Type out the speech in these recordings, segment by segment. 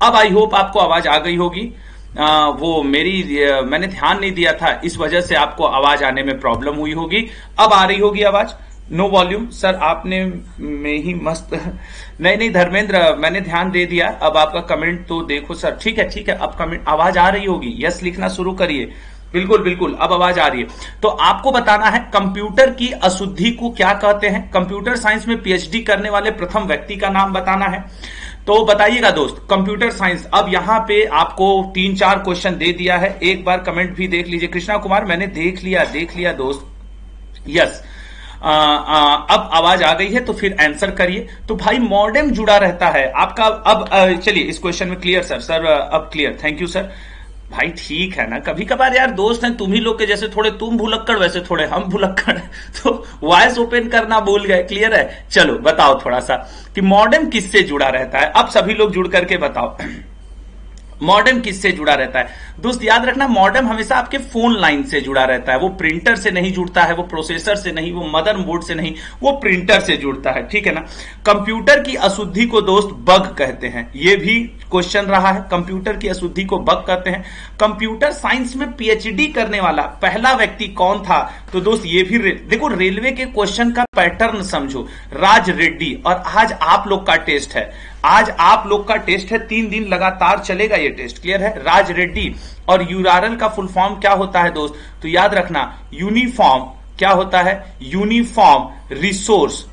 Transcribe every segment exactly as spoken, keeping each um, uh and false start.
अब I hope आपको आवाज आ गई होगी। आ, वो मेरी आ, मैंने ध्यान नहीं दिया था, इस वजह से आपको आवाज आने में प्रॉब्लम हुई होगी। अब आ रही होगी आवाज। नो वॉल्यूम सर, आपने में ही मस्त नहीं नहीं धर्मेंद्र, मैंने ध्यान दे दिया। अब आपका कमेंट तो देखो सर। ठीक है ठीक है, अब कमेंट आवाज आ रही होगी। यस लिखना शुरू करिए। बिल्कुल बिल्कुल, अब आवाज आ रही है। तो आपको बताना है कंप्यूटर की अशुद्धि को क्या कहते हैं। कंप्यूटर साइंस में पीएचडी करने वाले प्रथम व्यक्ति का नाम बताना है। तो बताइएगा दोस्त, कंप्यूटर साइंस। अब यहां पे आपको तीन चार क्वेश्चन दे दिया है, एक बार कमेंट भी देख लीजिए। कृष्णा कुमार, मैंने देख लिया देख लिया दोस्त। यस, आ, आ, अब आवाज आ गई है तो फिर आंसर करिए। तो भाई मॉडेम जुड़ा रहता है आपका। अब चलिए इस क्वेश्चन में क्लियर सर। सर अब क्लियर, थैंक यू सर। भाई ठीक है ना, कभी कभार यार दोस्त हैं तुम ही लोग के जैसे, थोड़े तुम भुलक्कड़ वैसे थोड़े हम भुलक्कड़, तो वॉइस ओपन करना भूल गए। क्लियर है? चलो बताओ थोड़ा सा कि मॉडेम किससे जुड़ा रहता है। अब सभी लोग जुड़ करके बताओ मॉडेम किससे जुड़ा रहता है। दोस्त याद रखना, मॉडेम हमेशा आपके फोन लाइन से जुड़ा रहता है। वो प्रिंटर से नहीं जुड़ता है, वो प्रोसेसर से नहीं, वो मदरबोर्ड से नहीं, वो प्रिंटर से जुड़ता है। ठीक है ना। कंप्यूटर की अशुद्धि को दोस्त बग कहते हैं। ये भी क्वेश्चन रहा है, कंप्यूटर की अशुद्धि को बग कहते हैं। कंप्यूटर साइंस में पीएचडी करने वाला पहला व्यक्ति कौन था। तो दोस्त ये भी रे, देखो रेलवे के क्वेश्चन का पैटर्न समझो। राज रेड्डी। और आज आप लोग का टेस्ट है, आज आप लोग का टेस्ट है, तीन दिन लगातार चलेगा ये टेस्ट। क्लियर है? राज रेड्डी। और यूआरएल का फुल फॉर्म क्या होता है दोस्त, तो याद रखना यूनिफॉर्म क्या होता है, uniform resource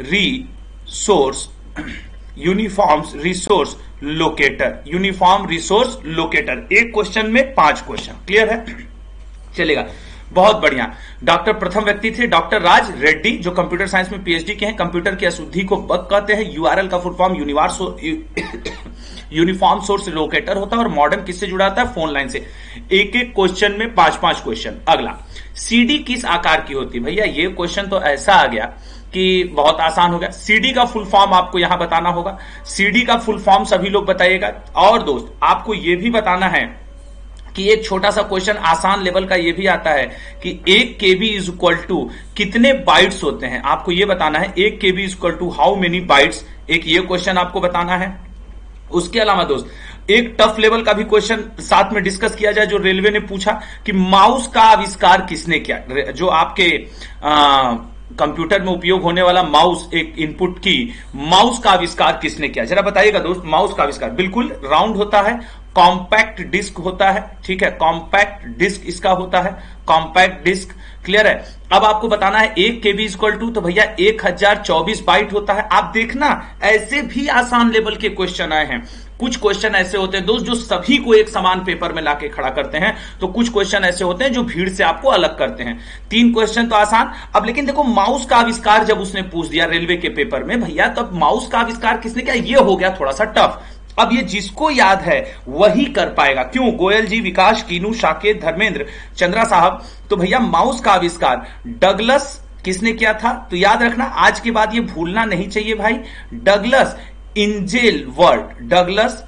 resource uniform resource locator, uniform resource locator. एक क्वेश्चन में पांच क्वेश्चन। क्लियर है? चलेगा, बहुत बढ़िया। डॉक्टर प्रथम व्यक्ति थे डॉक्टर राज रेड्डी, जो कंप्यूटर साइंस में पीएचडी के हैं। कंप्यूटर की अशुद्धि को बग कहते हैं। यूआरएल का full form uniform source locator होता है। और मॉडेम किससे जुड़ा होता है, फोन लाइन से। एक एक क्वेश्चन में पांच पांच क्वेश्चन। अगला, सीडी किस आकार की होती है। भैया ये क्वेश्चन तो ऐसा आ गया कि बहुत आसान हो गया। सीडी का फुल फॉर्म आपको यहां बताना होगा। सीडी का फुल फॉर्म सभी लोग बताइएगा। और दोस्त आपको यह भी बताना है कि एक छोटा सा क्वेश्चन आसान लेवल का यह भी आता है कि एक केबी इज इक्वल टू कितने बाइट्स होते हैं। आपको यह बताना है एक KB is equal to how many bytes. एक ये क्वेश्चन आपको बताना है। उसके अलावा दोस्त एक टफ लेवल का भी क्वेश्चन साथ में डिस्कस किया जाए, जो रेलवे ने पूछा कि माउस का आविष्कार किसने किया। जो आपके आ, कंप्यूटर में उपयोग होने वाला माउस, एक इनपुट की, माउस का आविष्कार किसने किया, जरा बताइएगा दोस्त। माउस का आविष्कार बिल्कुल राउंड होता है, कॉम्पैक्ट डिस्क होता है। ठीक है, कॉम्पैक्ट डिस्क इसका होता है, कॉम्पैक्ट डिस्क। क्लियर है? अब आपको बताना है एक केबी इक्वल टू, तो भैया एक हजार चौबीस बाइट होता है। आप देखना ऐसे भी आसान लेवल के क्वेश्चन आए हैं। कुछ क्वेश्चन ऐसे होते हैं दोस्त जो सभी को एक समान पेपर में लाके खड़ा करते हैं, तो कुछ क्वेश्चन ऐसे होते हैं जो भीड़ से आपको अलग करते हैं। तीन क्वेश्चन तो आसान। अब लेकिन देखो माउस का आविष्कार जब उसने पूछ दिया रेलवे के पेपर में, भैया तब माउस का आविष्कार किसने किया, ये हो गया थोड़ा सा टफ। अब ये जिसको याद है वही कर पाएगा। क्यों? गोयल जी, विकास, कीनू, साकेत, धर्मेंद्र, चंद्रा साहब। तो भैया माउस का आविष्कार डगलस किसने किया था, तो याद रखना आज के बाद ये भूलना नहीं चाहिए भाई। Douglas Engelbart, Douglas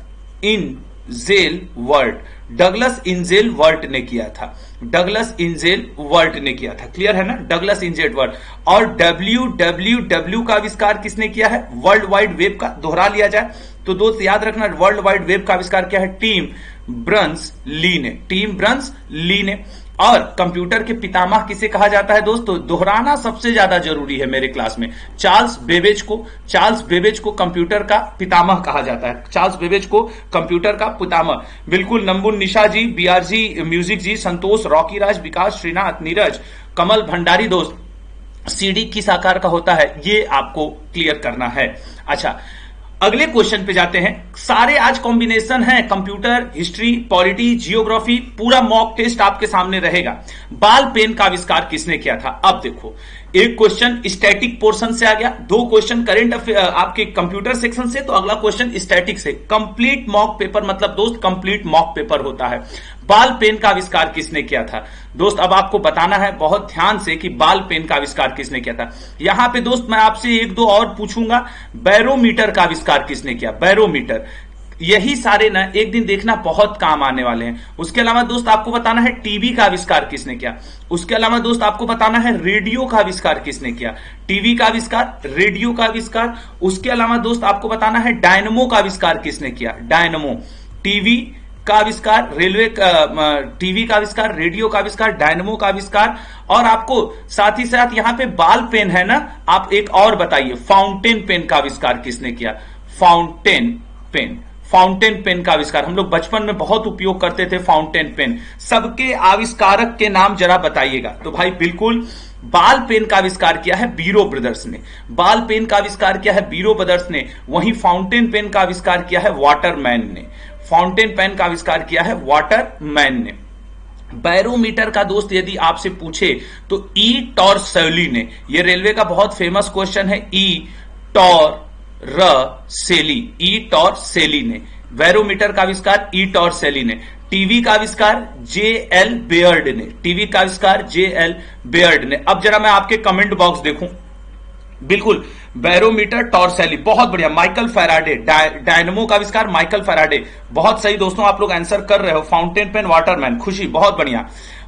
Engelbart, Douglas Engelbart ने किया था। डगलस इंजेल वर्ट ने किया था। क्लियर है ना? Douglas Engelbart. और डब्ल्यू डब्ल्यू डब्ल्यू का आविष्कार किसने किया है, वर्ल्ड वाइड वेब का। दोहरा लिया जाए तो दोस्त याद रखना वर्ल्ड वाइड वेब का आविष्कार क्या है, टिम ब्रन्स ली ने, टिम ब्रन्स ली ने। और कंप्यूटर के पितामह किसे कहा जाता है दोस्तों, दोहराना सबसे ज्यादा जरूरी है मेरे क्लास में। चार्ल्स बेबेज को, चार्ल्स बेबेज को कंप्यूटर का पितामह कहा जाता है। चार्ल्स बेबेज को कंप्यूटर का पितामह। बिल्कुल, नंबुन Nisha ji, BRG music ji, Santosh, Rocky Raj, Vikas, Shrinath, Neeraj, Kamal Bhandari. दोस्त सीडी किस आकार का होता है ये आपको क्लियर करना है। अच्छा, अगले क्वेश्चन पे जाते हैं। सारे आज कॉम्बिनेशन है, कंप्यूटर, हिस्ट्री, पॉलिटी, जियोग्राफी, पूरा मॉक टेस्ट आपके सामने रहेगा। बाल पेन का आविष्कार किसने किया था। अब देखो एक क्वेश्चन स्टैटिक पोर्शन से आ गया, दो क्वेश्चन करेंट आपके कंप्यूटर सेक्शन से, तो अगला क्वेश्चन स्टैटिक से। कंप्लीट मॉक पेपर मतलब दोस्त कंप्लीट मॉक पेपर होता है। बाल पेन का आविष्कार किसने किया था दोस्त, अब आपको बताना है बहुत ध्यान से कि बाल पेन का आविष्कार किसने किया था। यहां पे दोस्त मैं आपसे एक दो और पूछूंगा। बैरोमीटर का आविष्कार किसने किया, बैरोमीटर। यही सारे ना एक दिन देखना बहुत काम आने वाले हैं। उसके अलावा दोस्त आपको बताना है टीवी का आविष्कार किसने किया। उसके अलावा दोस्त आपको बताना है रेडियो का आविष्कार किसने किया। टीवी का आविष्कार, रेडियो का आविष्कार। उसके अलावा दोस्त आपको बताना है डायनमो का आविष्कार किसने किया। डायनमो, टीवी का आविष्कार, रेलवे का, टीवी का आविष्कार, रेडियो का आविष्कार, डायनमो का आविष्कार। और आपको साथ ही साथ यहां पे बॉल पेन है ना, आप एक और बताइए, फाउंटेन पेन का आविष्कार किसने किया। फाउंटेन पेन, फाउंटेन पेन का आविष्कार हम लोग बचपन में बहुत उपयोग करते थे। फाउंटेन पेन, सबके आविष्कारक के नाम जरा बताइएगा। तो भाई बिल्कुल बॉल पेन का आविष्कार किया है बीरो ब्रदर्स ने। बॉल पेन का आविष्कार किया है बीरो ब्रदर्स ने। वहीं फाउंटेन पेन का आविष्कार किया है वाटरमैन ने। फाउंटेन पेन का आविष्कार किया है वाटरमैन ने। बैरोमीटर का दोस्त यदि आपसे पूछे तो ई टॉर्सेली ने। यह रेलवे का बहुत फेमस क्वेश्चन है। ई टॉर र सेली, ई टॉर्सेली ने। बैरोमीटर का आविष्कार ई टॉर्सेली ने। टीवी का आविष्कार जे एल बेयर्ड ने। टीवी का आविष्कार जे एल बेयर्ड ने। अब जरा मैं आपके कमेंट बॉक्स देखूं, बिल्कुल बैरोमीटर टॉर्सेली, बहुत बढ़िया। माइकल फैराडे, डायनमो का आविष्कार माइकल फैराडे, बहुत सही दोस्तों, आप लोग आंसर कर रहे हो। फाउंटेन पेन वाटरमैन, खुशी, बहुत बढ़िया।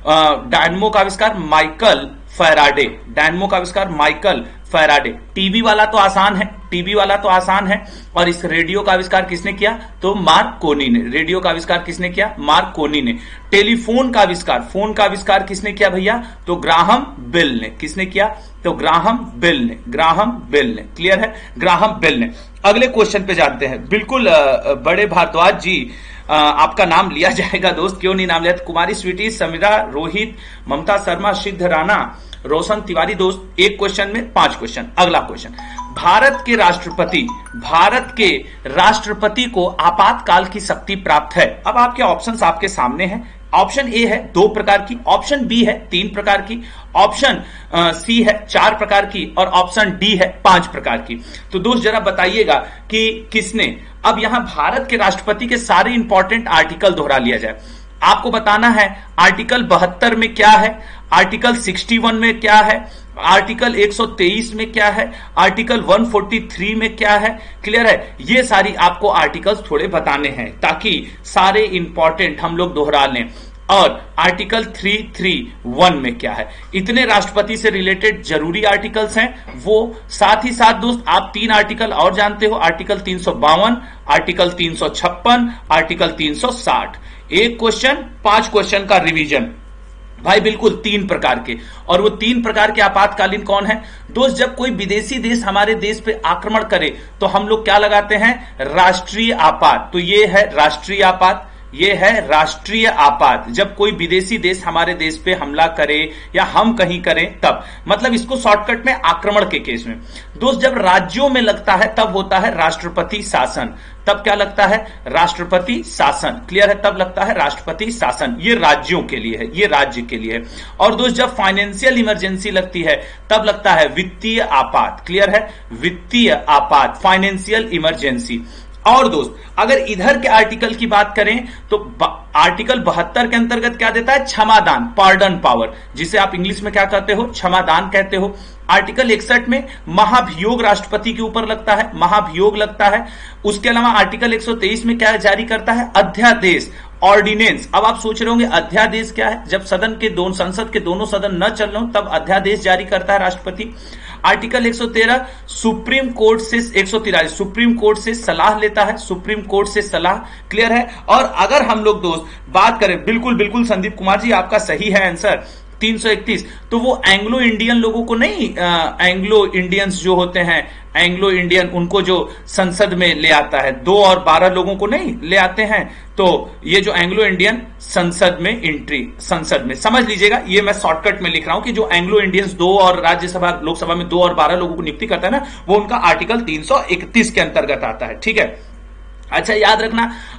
डायनमो का आविष्कार माइकल फैराडे, डायनमो का आविष्कार माइकल फैराडे। टीवी वाला तो आसान है, टीवी वाला तो आसान है। और इस रेडियो का आविष्कार किसने किया, तो मार्कोनी ने। रेडियो का आविष्कार किसने किया, मार्कोनी ने। टेलीफोन का आविष्कार, फोन का आविष्कार किसने किया भैया, तो ग्राहम बेल ने। किसने किया, तो ग्राहम बेल ने। ग्राहम बेल ने, क्लियर है, ग्राहम बेल ने। अगले क्वेश्चन पे जानते हैं। बिल्कुल बड़े भारद्वाज जी, आपका नाम लिया जाएगा दोस्त, क्यों नहीं नाम लिया। कुमारी स्वीटी, समीरा, रोहित, ममता शर्मा, सिद्ध राणा, रोशन तिवारी। दोस्त एक क्वेश्चन में पांच क्वेश्चन। अगला क्वेश्चन, भारत के राष्ट्रपति, भारत के राष्ट्रपति को आपातकाल की शक्ति प्राप्त है। अब आपके ऑप्शंस आपके सामने हैं। ऑप्शन ए है दो प्रकार की, ऑप्शन बी है तीन प्रकार की, ऑप्शन सी है चार प्रकार की, और ऑप्शन डी है पांच प्रकार की। तो दोस्त जरा बताइएगा कि किसने। अब यहां भारत के राष्ट्रपति के सारे इंपॉर्टेंट आर्टिकल दोहरा लिया जाए। आपको बताना है आर्टिकल बहत्तर में क्या है, आर्टिकल इकसठ में क्या है, आर्टिकल एक सौ तेईस में क्या है, आर्टिकल एक सौ तैंतालीस में क्या है। क्लियर है, ये सारी आपको आर्टिकल्स थोड़े बताने हैं ताकि सारे इंपॉर्टेंट हम लोग दोहरा लें। और आर्टिकल तीन सौ इकतीस में क्या है, इतने राष्ट्रपति से रिलेटेड जरूरी आर्टिकल्स हैं वो। साथ ही साथ दोस्त आप तीन आर्टिकल और जानते हो, आर्टिकल तीन सौ बावन, आर्टिकल तीन सौ छप्पन, आर्टिकल तीन सौ साठ। एक क्वेश्चन पांच क्वेश्चन का रिवीजन भाई, बिल्कुल तीन प्रकार के। और वो तीन प्रकार के आपातकालीन कौन है दोस्त, जब कोई विदेशी देश हमारे देश पे आक्रमण करे तो हम लोग क्या लगाते हैं, राष्ट्रीय आपात। तो ये है राष्ट्रीय आपात, ये है राष्ट्रीय आपात। जब कोई विदेशी देश हमारे देश पे हमला करे या हम कहीं करें तब, मतलब इसको शॉर्टकट में आक्रमण के केस में। दोस्त जब राज्यों में लगता है तब होता है राष्ट्रपति शासन। तब क्या लगता है, राष्ट्रपति शासन। क्लियर है, तब लगता है राष्ट्रपति शासन। ये राज्यों के लिए है, ये राज्य के लिए है। और दोस्त जब फाइनेंशियल इमरजेंसी लगती है तब लगता है वित्तीय आपात। क्लियर है, वित्तीय आपात, फाइनेंशियल इमरजेंसी। और दोस्त अगर इधर के आर्टिकल की बात करें तो आर्टिकल बहत्तर के अंतर्गत क्या देता है, क्षमादान, पार्डन पावर, जिसे आप इंग्लिश में क्या कहते हो, क्षमादान कहते हो। आर्टिकल इकसठ में महाभियोग राष्ट्रपति के ऊपर लगता है, महाभियोग लगता है। उसके अलावा आर्टिकल एक सौ तेईस में क्या जारी करता है, अध्यादेश, ऑर्डिनेंस। अब आप सोच रहे होंगे अध्यादेश क्या है, जब सदन के दोनों संसद के दोनों सदन न चल रहे हो तब अध्यादेश जारी करता है राष्ट्रपति। आर्टिकल एक सौ तेरह सुप्रीम कोर्ट से, एक सौ तिरालीस सुप्रीम कोर्ट से सलाह लेता है, सुप्रीम कोर्ट से सलाह। क्लियर है। और अगर हम लोग दोस्त बात करें, बिल्कुल बिल्कुल संदीप कुमार जी आपका सही है आंसर, तीन सौ इकतीस, तो वो एंग्लो इंडियन लोगों को नहीं, एंग्लो इंडियंस जो होते हैं, एंग्लो इंडियन, उनको जो संसद में ले आता है, दो और बारह लोगों को नहीं ले आते हैं। तो ये जो एंग्लो इंडियन संसद में एंट्री, संसद में समझ लीजिएगा, ये मैं शॉर्टकट में लिख रहा हूं कि जो एंग्लो इंडियंस दो और राज्यसभा लोकसभा में दो और बारह लोगों को नियुक्ति करता है ना, वो उनका आर्टिकल तीन सौ इकतीस के अंतर्गत आता है। ठीक है। अच्छा याद रखना,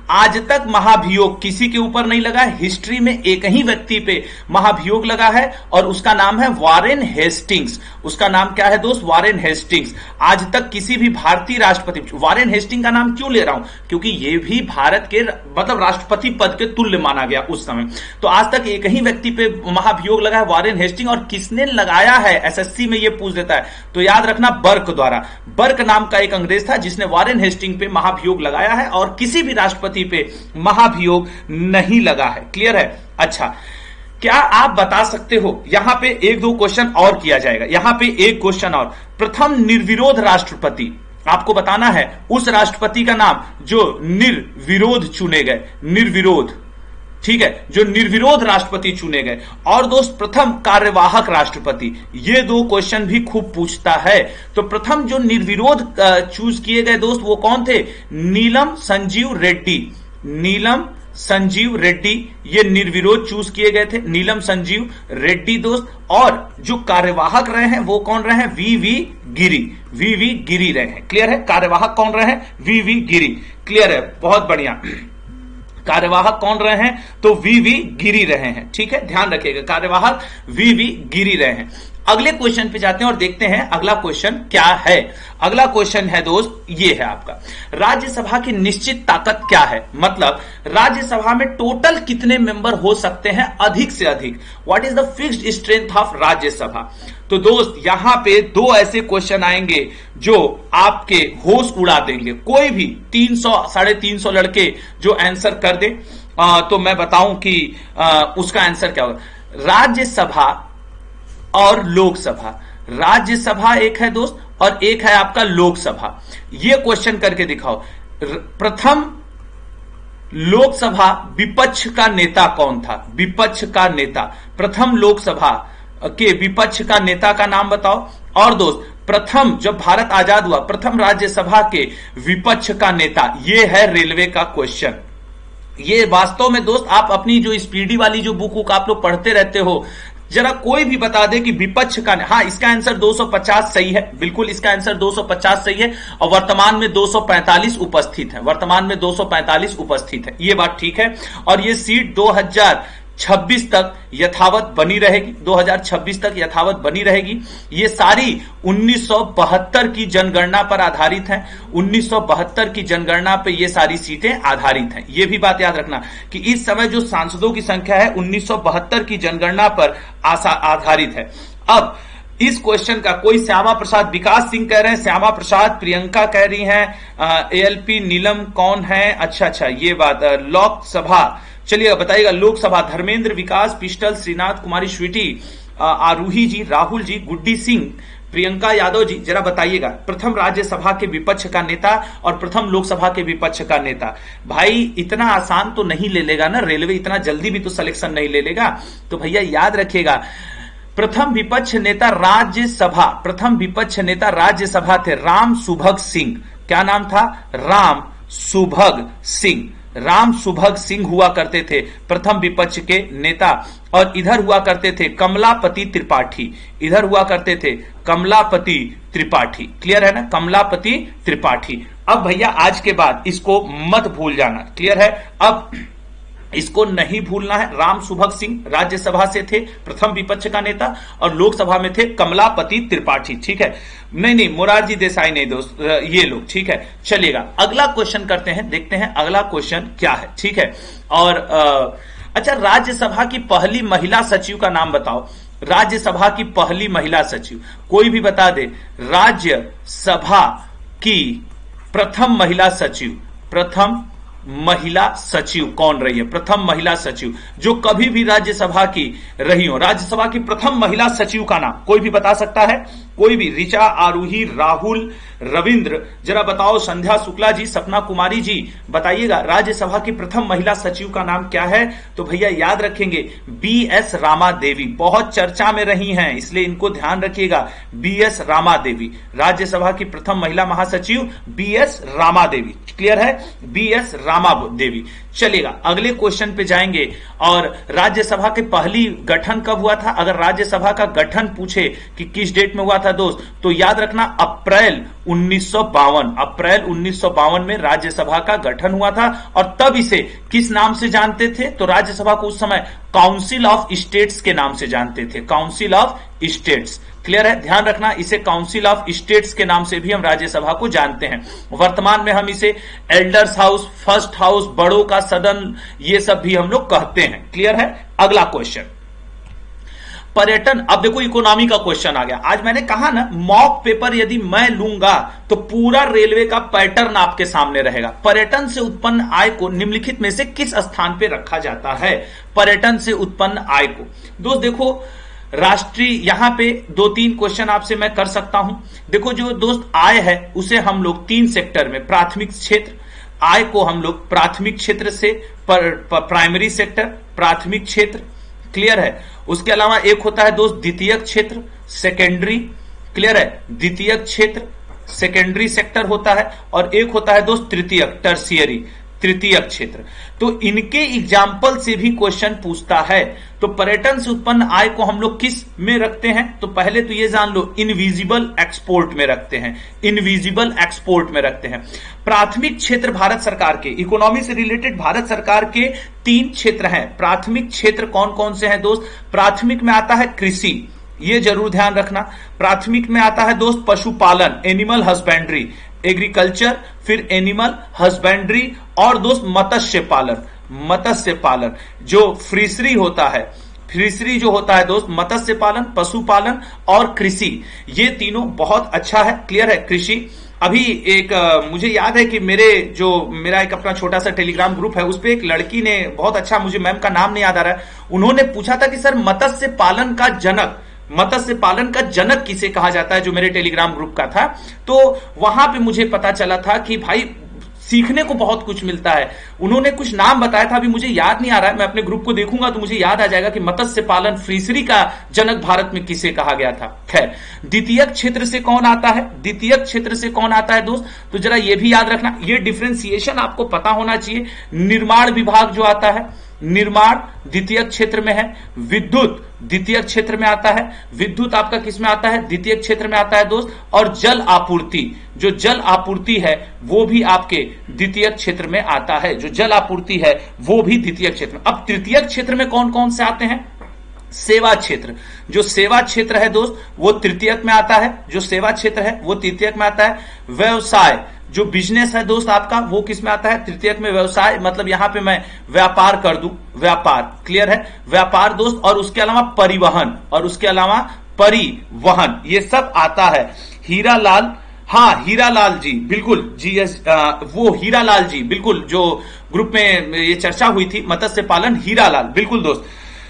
आज तक महाभियोग किसी के ऊपर नहीं लगा। हिस्ट्री में एक ही व्यक्ति पे महाभियोग लगा है और उसका नाम है वॉरेन हेस्टिंग्स। उसका नाम क्या है दोस्त? Warren Hastings. आज तक किसी भी भारतीय राष्ट्रपति, वॉरेन हेस्टिंग का नाम क्यों ले रहा हूं? क्योंकि यह भी भारत के मतलब राष्ट्रपति पद के तुल्य माना गया उस समय। तो आज तक एक ही व्यक्ति पे महाभियोग लगा है, वॉरेन हेस्टिंग। और किसने लगाया है? एसएससी में यह पूछ देता है, तो याद रखना बर्क द्वारा। बर्क नाम का एक अंग्रेज था जिसने वॉरेन हेस्टिंग पे महाभियोग लगाया है और किसी भी राष्ट्रपति पे महाभियोग नहीं लगा है। क्लियर है? अच्छा, क्या आप बता सकते हो, यहां पे एक दो क्वेश्चन और किया जाएगा। यहां पे एक क्वेश्चन और, प्रथम निर्विरोध राष्ट्रपति, आपको बताना है उस राष्ट्रपति का नाम जो निर्विरोध चुने गए। निर्विरोध, ठीक है, जो निर्विरोध राष्ट्रपति चुने गए। और दोस्त प्रथम कार्यवाहक राष्ट्रपति, ये दो क्वेश्चन भी खूब पूछता है। तो प्रथम जो निर्विरोध चूज किए गए दोस्त वो कौन थे? नीलम संजीव रेड्डी। नीलम संजीव रेड्डी ये निर्विरोध चूज किए गए थे, नीलम संजीव रेड्डी दोस्त। और जो कार्यवाहक रहे हैं वो कौन रहे हैं? V V Giri. V V Giri रहे हैं। क्लियर है? कार्यवाहक कौन रहे हैं? वी वी गिरी। क्लियर है? बहुत बढ़िया। कार्यवाहक कौन रहे हैं? तो वी वी गिरी रहे हैं। ठीक है, ध्यान रखिएगा, कार्यवाहक वी वी गिरी रहे हैं। अगले क्वेश्चन पे जाते हैं और देखते हैं अगला क्वेश्चन क्या है। अगला क्वेश्चन है दोस्त, ये है आपका, राज्यसभा की निश्चित ताकत क्या है? मतलब राज्यसभा में टोटल कितने मेंबर हो सकते हैं अधिक से अधिक? What is the fixed strength of Rajya Sabha? तो दोस्त यहां पे दो ऐसे क्वेश्चन आएंगे जो आपके होश उड़ा देंगे। कोई भी तीन सौ साढ़े तीन सौ लड़के जो आंसर कर दे आ, तो मैं बताऊं कि आ, उसका आंसर क्या होगा। राज्यसभा और लोकसभा, राज्यसभा एक है दोस्त और एक है आपका लोकसभा। ये क्वेश्चन करके दिखाओ। प्रथम लोकसभा विपक्ष का नेता कौन था? विपक्ष का नेता, प्रथम लोकसभा के विपक्ष का नेता का नाम बताओ। और दोस्त प्रथम जब भारत आजाद हुआ, प्रथम राज्यसभा के विपक्ष का नेता, यह है रेलवे का क्वेश्चन। ये वास्तव में दोस्त आप अपनी जो स्पीडी वाली जो बुक आप लोग पढ़ते रहते हो, जरा कोई भी बता दे कि विपक्ष का, हाँ इसका आंसर दो सौ पचास सही है, बिल्कुल इसका आंसर दो सौ पचास सही है। और वर्तमान में दो सौ पैंतालीस उपस्थित है, वर्तमान में दो सौ पैंतालीस उपस्थित है, ये बात ठीक है। और ये सीट दो हज़ार छब्बीस तक यथावत बनी रहेगी, दो हज़ार छब्बीस तक यथावत बनी रहेगी। ये सारी उन्नीस सौ बहत्तर की जनगणना पर आधारित है, उन्नीस सौ बहत्तर की जनगणना पे ये सारी सीटें आधारित हैं। ये भी बात याद रखना कि इस समय जो सांसदों की संख्या है उन्नीस सौ बहत्तर की जनगणना पर आधारित है। अब इस क्वेश्चन का कोई श्यामा प्रसाद, विकास सिंह कह रहे हैं श्यामा प्रसाद, प्रियंका कह रही हैं एएलपी नीलम कौन है? अच्छा अच्छा, ये बात। लोकसभा, चलिए बताइएगा। लोकसभा धर्मेंद्र, विकास, पिस्टल, श्रीनाथ कुमारी, स्वीटी, आरूही जी, राहुल जी, गुड्डी सिंह, प्रियंका यादव जी, जरा बताइएगा प्रथम राज्यसभा के विपक्ष का नेता और प्रथम लोकसभा के विपक्ष का नेता। भाई इतना आसान तो नहीं ले लेगा ना रेलवे, इतना जल्दी भी तो सिलेक्शन नहीं ले लेगा। तो भैया याद रखिएगा, प्रथम विपक्ष नेता राज्यसभा, प्रथम विपक्ष नेता राज्यसभा थे राम सुभग सिंह। क्या नाम था? राम सुभग सिंह। राम सुभग सिंह हुआ करते थे प्रथम विपक्ष के नेता। और इधर हुआ करते थे कमलापति त्रिपाठी, इधर हुआ करते थे कमलापति त्रिपाठी। क्लियर है ना? कमलापति त्रिपाठी। अब भैया आज के बाद इसको मत भूल जाना। क्लियर है? अब इसको नहीं भूलना है। राम सुभग सिंह राज्यसभा से थे, प्रथम विपक्ष का नेता, और लोकसभा में थे कमलापति त्रिपाठी। ठीक है? नहीं नहीं, मोरारजी देसाई नहीं दोस्त, ये लोग। ठीक है, चलिएगा अगला क्वेश्चन करते हैं, देखते हैं अगला क्वेश्चन क्या है। ठीक है? और आ, अच्छा, राज्यसभा की पहली महिला सचिव का नाम बताओ। राज्यसभा की पहली महिला सचिव कोई भी बता दे। राज्यसभा की प्रथम महिला सचिव, प्रथम महिला सचिव कौन रही है? प्रथम महिला सचिव जो कभी भी राज्यसभा की रही हो, राज्यसभा की प्रथम महिला सचिव का नाम कोई भी बता सकता है? कोई भी? ऋचा, आरूही, राहुल, रविंद्र, जरा बताओ। संध्या शुक्ला जी, सपना कुमारी जी, बताइएगा राज्यसभा की प्रथम महिला सचिव का नाम क्या है? तो भैया याद रखेंगे बी एस रामा देवी, बहुत चर्चा में रही हैं इसलिए इनको ध्यान रखिएगा। बी एस रामा देवी, राज्यसभा की प्रथम महिला महासचिव B S Rama Devi. Clear है? B S Rama Devi. चलेगा अगले क्वेश्चन पे जाएंगे। और राज्यसभा के पहली गठन कब हुआ था? अगर राज्यसभा का गठन पूछे कि किस डेट में हुआ था था दोस्त? तो याद रखना अप्रैल उन्नीस सौ बावन, अप्रैल उन्नीस सौ बावन में राज्यसभा का गठन हुआ था। और तब इसे किस नाम से जानते थे? तो राज्यसभा को उस समय काउंसिल ऑफ स्टेट्स के नाम से जानते थे, काउंसिल ऑफ स्टेट्स। क्लियर है? ध्यान रखना, इसे काउंसिल ऑफ स्टेट्स के नाम से भी हम राज्यसभा को जानते हैं। वर्तमान में हम इसे एल्डर्स हाउस, फर्स्ट हाउस, बड़ों का सदन, ये सब भी हम लोग कहते हैं। क्लियर है? अगला क्वेश्चन, पर्यटन। अब देखो इकोनॉमी का क्वेश्चन आ गया। आज मैंने कहा ना, मॉक पेपर यदि मैं लूंगा तो पूरा रेलवे का पैटर्न आपके सामने रहेगा। पर्यटन से उत्पन्न आय को निम्नलिखित में से किस स्थान पे रखा जाता है? पर्यटन से उत्पन्न आय को दोस्त देखो, राष्ट्रीय, यहां पे दो तीन क्वेश्चन आपसे मैं कर सकता हूं। देखो जो दोस्त आय है उसे हम लोग तीन सेक्टर में, प्राथमिक क्षेत्र, आय को हम लोग प्राथमिक क्षेत्र से, प्राइमरी सेक्टर, प्राथमिक क्षेत्र, क्लियर है। उसके अलावा एक होता है दोस्त द्वितीयक क्षेत्र, सेकेंडरी, क्लियर है, द्वितीयक क्षेत्र, सेकेंडरी सेक्टर होता है। और एक होता है दोस्त तृतीयक, टर्शियरी, तृतीयक क्षेत्र। तो इनके एग्जाम्पल से भी क्वेश्चन पूछता है। तो पर्यटन से उत्पन्न आय को हम लोग किस में रखते हैं? तो पहले तो ये जान लो, इनविजिबल एक्सपोर्ट में रखते हैं, इनविजिबल एक्सपोर्ट में रखते हैं। प्राथमिक क्षेत्र भारत सरकार के, इकोनॉमी से रिलेटेड भारत सरकार के तीन क्षेत्र हैं। प्राथमिक क्षेत्र कौन कौन से हैं दोस्त? प्राथमिक में आता है कृषि, ये जरूर ध्यान रखना। प्राथमिक में आता है दोस्त पशुपालन, एनिमल हस्बेंड्री, एग्रीकल्चर, फिर एनिमल हस्बेंड्री, और दोस्त मत्स्य पालन, मत्स्य पालन जो फ्रीसरी होता है, फ्रीसरी जो होता है दोस्त, मत्स्य पालन, पशुपालन और कृषि, ये तीनों बहुत अच्छा है। क्लियर है? कृषि। अभी एक आ, मुझे याद है कि मेरे जो मेरा एक अपना छोटा सा टेलीग्राम ग्रुप है, उस पे एक लड़की ने बहुत अच्छा, मुझे मैम का नाम नहीं याद आ रहा है, उन्होंने पूछा था कि सर मत्स्य पालन का जनक, मत्स्य पालन का जनक किसे कहा जाता है, जो मेरे टेलीग्राम ग्रुप का था। तो वहां पे मुझे पता चला था कि भाई सीखने को बहुत कुछ मिलता है। उन्होंने कुछ नाम बताया था, अभी मुझे याद नहीं आ रहा है, मैं अपने ग्रुप को देखूंगा तो मुझे याद आ जाएगा कि मत्स्य पालन, फ्रीसरी का जनक भारत में किसे कहा गया था। खैर, द्वितीयक क्षेत्र से कौन आता है? द्वितीयक क्षेत्र से कौन आता है दोस्त? तो जरा ये भी याद रखना, ये डिफ्रेंसिएशन आपको पता होना चाहिए। निर्माण विभाग जो आता है, निर्माण द्वितीयक क्षेत्र में है। विद्युत द्वितीयक क्षेत्र में आता है। विद्युत आपका किस में आता है? द्वितीयक क्षेत्र में आता है दोस्त। और जल आपूर्ति, जो जल आपूर्ति है वो भी आपके द्वितीयक क्षेत्र में आता है, जो जल आपूर्ति है वो भी द्वितीयक क्षेत्र में। अब तृतीयक क्षेत्र में कौन कौन से आते हैं? सेवा क्षेत्र, जो सेवा क्षेत्र है दोस्त वो तृतीयक में आता है, जो सेवा क्षेत्र है वो तृतीयक में आता है। व्यवसाय, जो बिजनेस है दोस्त आपका, वो किस में आता है? तृतीयक में। व्यवसाय मतलब यहां पे मैं व्यापार कर दूं, व्यापार, क्लियर है, व्यापार दोस्त। और उसके अलावा परिवहन, और उसके अलावा परिवहन, ये सब आता है। हीरालाल, हाँ हीरालाल जी, बिल्कुल जी, एस वो हीरालाल जी, बिल्कुल, जो ग्रुप में ये चर्चा हुई थी मत्स्य पालन, हीरालाल, बिल्कुल दोस्त।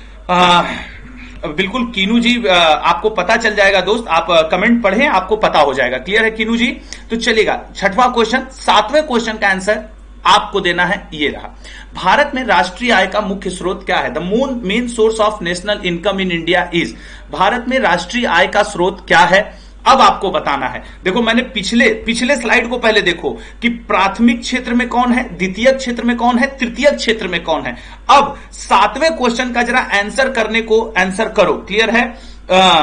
आ, बिल्कुल कीनू जी, आपको पता चल जाएगा दोस्त, आप कमेंट पढ़ें, आपको पता हो जाएगा। क्लियर है कीनू जी? तो चलेगा छठवां क्वेश्चन, सातवें क्वेश्चन का आंसर आपको देना है, ये रहा। भारत में राष्ट्रीय आय का मुख्य स्रोत क्या है? The moon main source of national income in India is. Bharat में राष्ट्रीय आय का स्रोत क्या है? अब आपको बताना है। देखो मैंने पिछले पिछले स्लाइड को पहले देखो कि प्राथमिक क्षेत्र में कौन है, द्वितीयक क्षेत्र में कौन है, तृतीयक क्षेत्र में कौन है। अब सातवें क्वेश्चन का जरा आंसर करने को आंसर करो। क्लियर है? आ,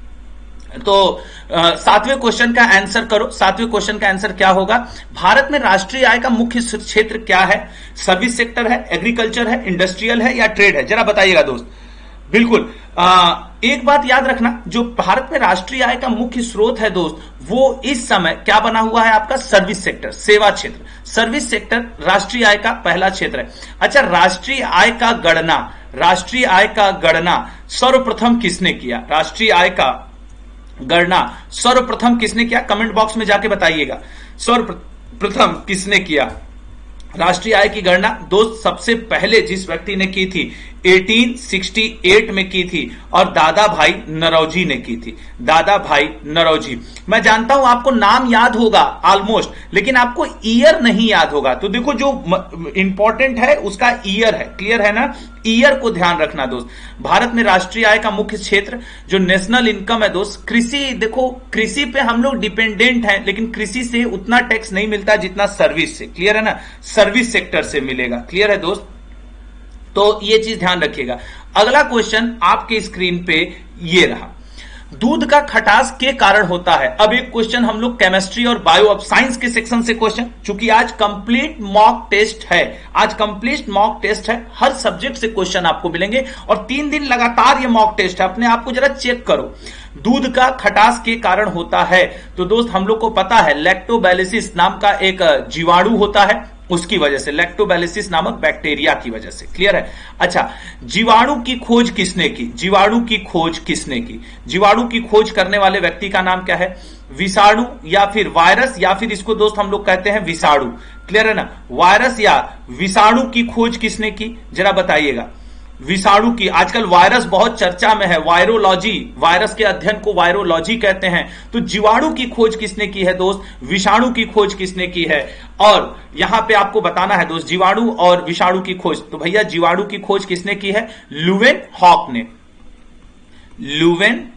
तो सातवें क्वेश्चन का आंसर करो। सातवें क्वेश्चन का आंसर क्या होगा? भारत में राष्ट्रीय आय का मुख्य क्षेत्र क्या है? सर्विस सेक्टर है, एग्रीकल्चर है, इंडस्ट्रियल है या ट्रेड है? जरा बताइएगा दोस्त। बिल्कुल, आ, एक बात याद रखना, जो भारत में राष्ट्रीय आय का मुख्य स्रोत है दोस्त, वो इस समय क्या बना हुआ है आपका? सर्विस सेक्टर, सेवा क्षेत्र। सर्विस सेक्टर राष्ट्रीय आय का पहला क्षेत्र है। अच्छा, राष्ट्रीय आय का गणना, राष्ट्रीय आय का गणना सर्वप्रथम किसने किया? राष्ट्रीय आय का गणना सर्वप्रथम किसने किया? कमेंट बॉक्स में जाके बताइएगा, सर्वप्रथम किसने किया राष्ट्रीय आय की गणना? दोस्त सबसे पहले जिस व्यक्ति ने की थी अठारह सौ अड़सठ में की थी, और दादा भाई नरौजी ने की थी। दादा भाई नरौजी, मैं जानता हूं आपको नाम याद होगा ऑलमोस्ट, लेकिन आपको ईयर नहीं याद होगा। तो देखो जो इंपॉर्टेंट है उसका ईयर है। क्लियर है ना? ईयर को ध्यान रखना दोस्त। भारत में राष्ट्रीय आय का मुख्य क्षेत्र जो नेशनल इनकम है दोस्त, कृषि। देखो कृषि पे हम लोग डिपेंडेंट हैं, लेकिन कृषि से उतना टैक्स नहीं मिलता जितना सर्विस से। क्लियर है ना? सर्विस सेक्टर से मिलेगा। क्लियर है दोस्त? तो ये चीज ध्यान रखिएगा। अगला क्वेश्चन आपके स्क्रीन पे ये रहा। दूध का खटास के कारण होता है। अब एक क्वेश्चन हम लोग केमिस्ट्री और बायो ऑफ साइंस के सेक्शन से क्वेश्चन, चूंकि आज कंप्लीट मॉक टेस्ट है, आज कंप्लीट मॉक टेस्ट है, हर सब्जेक्ट से क्वेश्चन आपको मिलेंगे और तीन दिन लगातार ये मॉक टेस्ट है। अपने आप को जरा चेक करो, दूध का खटास के कारण होता है। तो दोस्त हम लोग को पता है लैक्टोबैलिसिस नाम का एक जीवाणु होता है, उसकी वजह से, लैक्टोबैलिसिस नामक बैक्टीरिया की वजह से। क्लियर है? अच्छा, जीवाणु की खोज किसने की? जीवाणु की खोज किसने की? जीवाणु की खोज करने वाले व्यक्ति का नाम क्या है? विषाणु या फिर वायरस, या फिर इसको दोस्त हम लोग कहते हैं विषाणु। क्लियर है ना? वायरस या विषाणु की खोज किसने की, जरा बताइएगा। विषाणु की, आजकल वायरस बहुत चर्चा में है, वायरोलॉजी, वायरस के अध्ययन को वायरोलॉजी कहते हैं। तो जीवाणु की खोज किसने की है दोस्त? विषाणु की खोज किसने की है? और यहां पे आपको बताना है दोस्त, जीवाणु और विषाणु की खोज, तो भैया जीवाणु की खोज किसने की है? लुवेन हॉक ने, लुवेन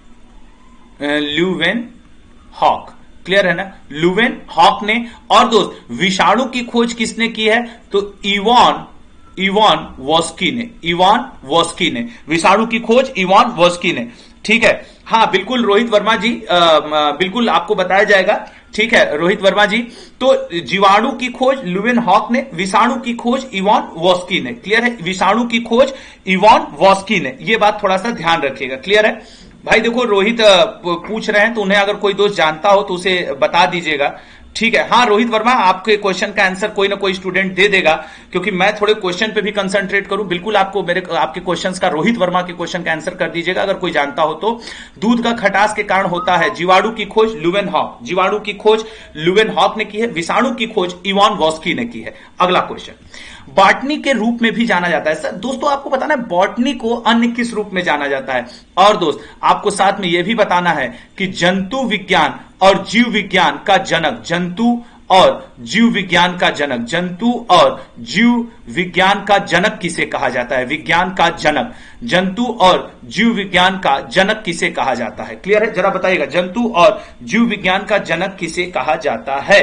लुवेन हॉक। क्लियर है ना? लुवेन हॉक ने। और दोस्त विषाणु की खोज किसने की है? तो इवान इवान वॉस्की ने, इवान वॉस्की ने विषाणु की खोज इवान वॉस्की ने। ठीक है, हाँ बिल्कुल रोहित वर्मा जी, आ, बिल्कुल आपको बताया जाएगा। ठीक है रोहित वर्मा जी, तो जीवाणु की खोज लुवेन हॉक ने, विषाणु की खोज इवान वॉस्की ने। क्लियर है? विषाणु की खोज इवान वॉस्की ने, ये बात थोड़ा सा ध्यान रखिएगा। क्लियर है भाई? देखो रोहित पूछ रहे हैं, तो उन्हें अगर कोई दोस्त जानता हो तो उसे बता दीजिएगा। ठीक है, हाँ रोहित वर्मा, आपके क्वेश्चन का आंसर कोई ना कोई स्टूडेंट दे देगा, क्योंकि मैं थोड़े क्वेश्चन पे भी कंसंट्रेट करूं। बिल्कुल आपको मेरे आपके क्वेश्चंस का, रोहित वर्मा के क्वेश्चन का आंसर कर दीजिएगा अगर कोई जानता हो तो। दूध का खटास के कारण होता है, जीवाणु की खोज लुवेन हॉक, जीवाणु की खोज लुवेन हॉक ने की है, विषाणु की खोज इवान वॉस्की ने की है। अगला क्वेश्चन, बॉटनी के रूप में भी जाना जाता है। सर दोस्तों आपको बताना है बॉटनी को अन्य किस रूप में जाना जाता है। और दोस्त आपको साथ में यह भी बताना है कि जंतु विज्ञान और जीव विज्ञान का जनक, जंतु और जीव विज्ञान का जनक, जंतु और जीव विज्ञान का जनक किसे कहा जाता है? विज्ञान का जनक, जंतु और जीव विज्ञान का जनक किसे कहा जाता है? क्लियर है? जरा बताइएगा, जंतु और जीव विज्ञान का जनक किसे कहा जाता है?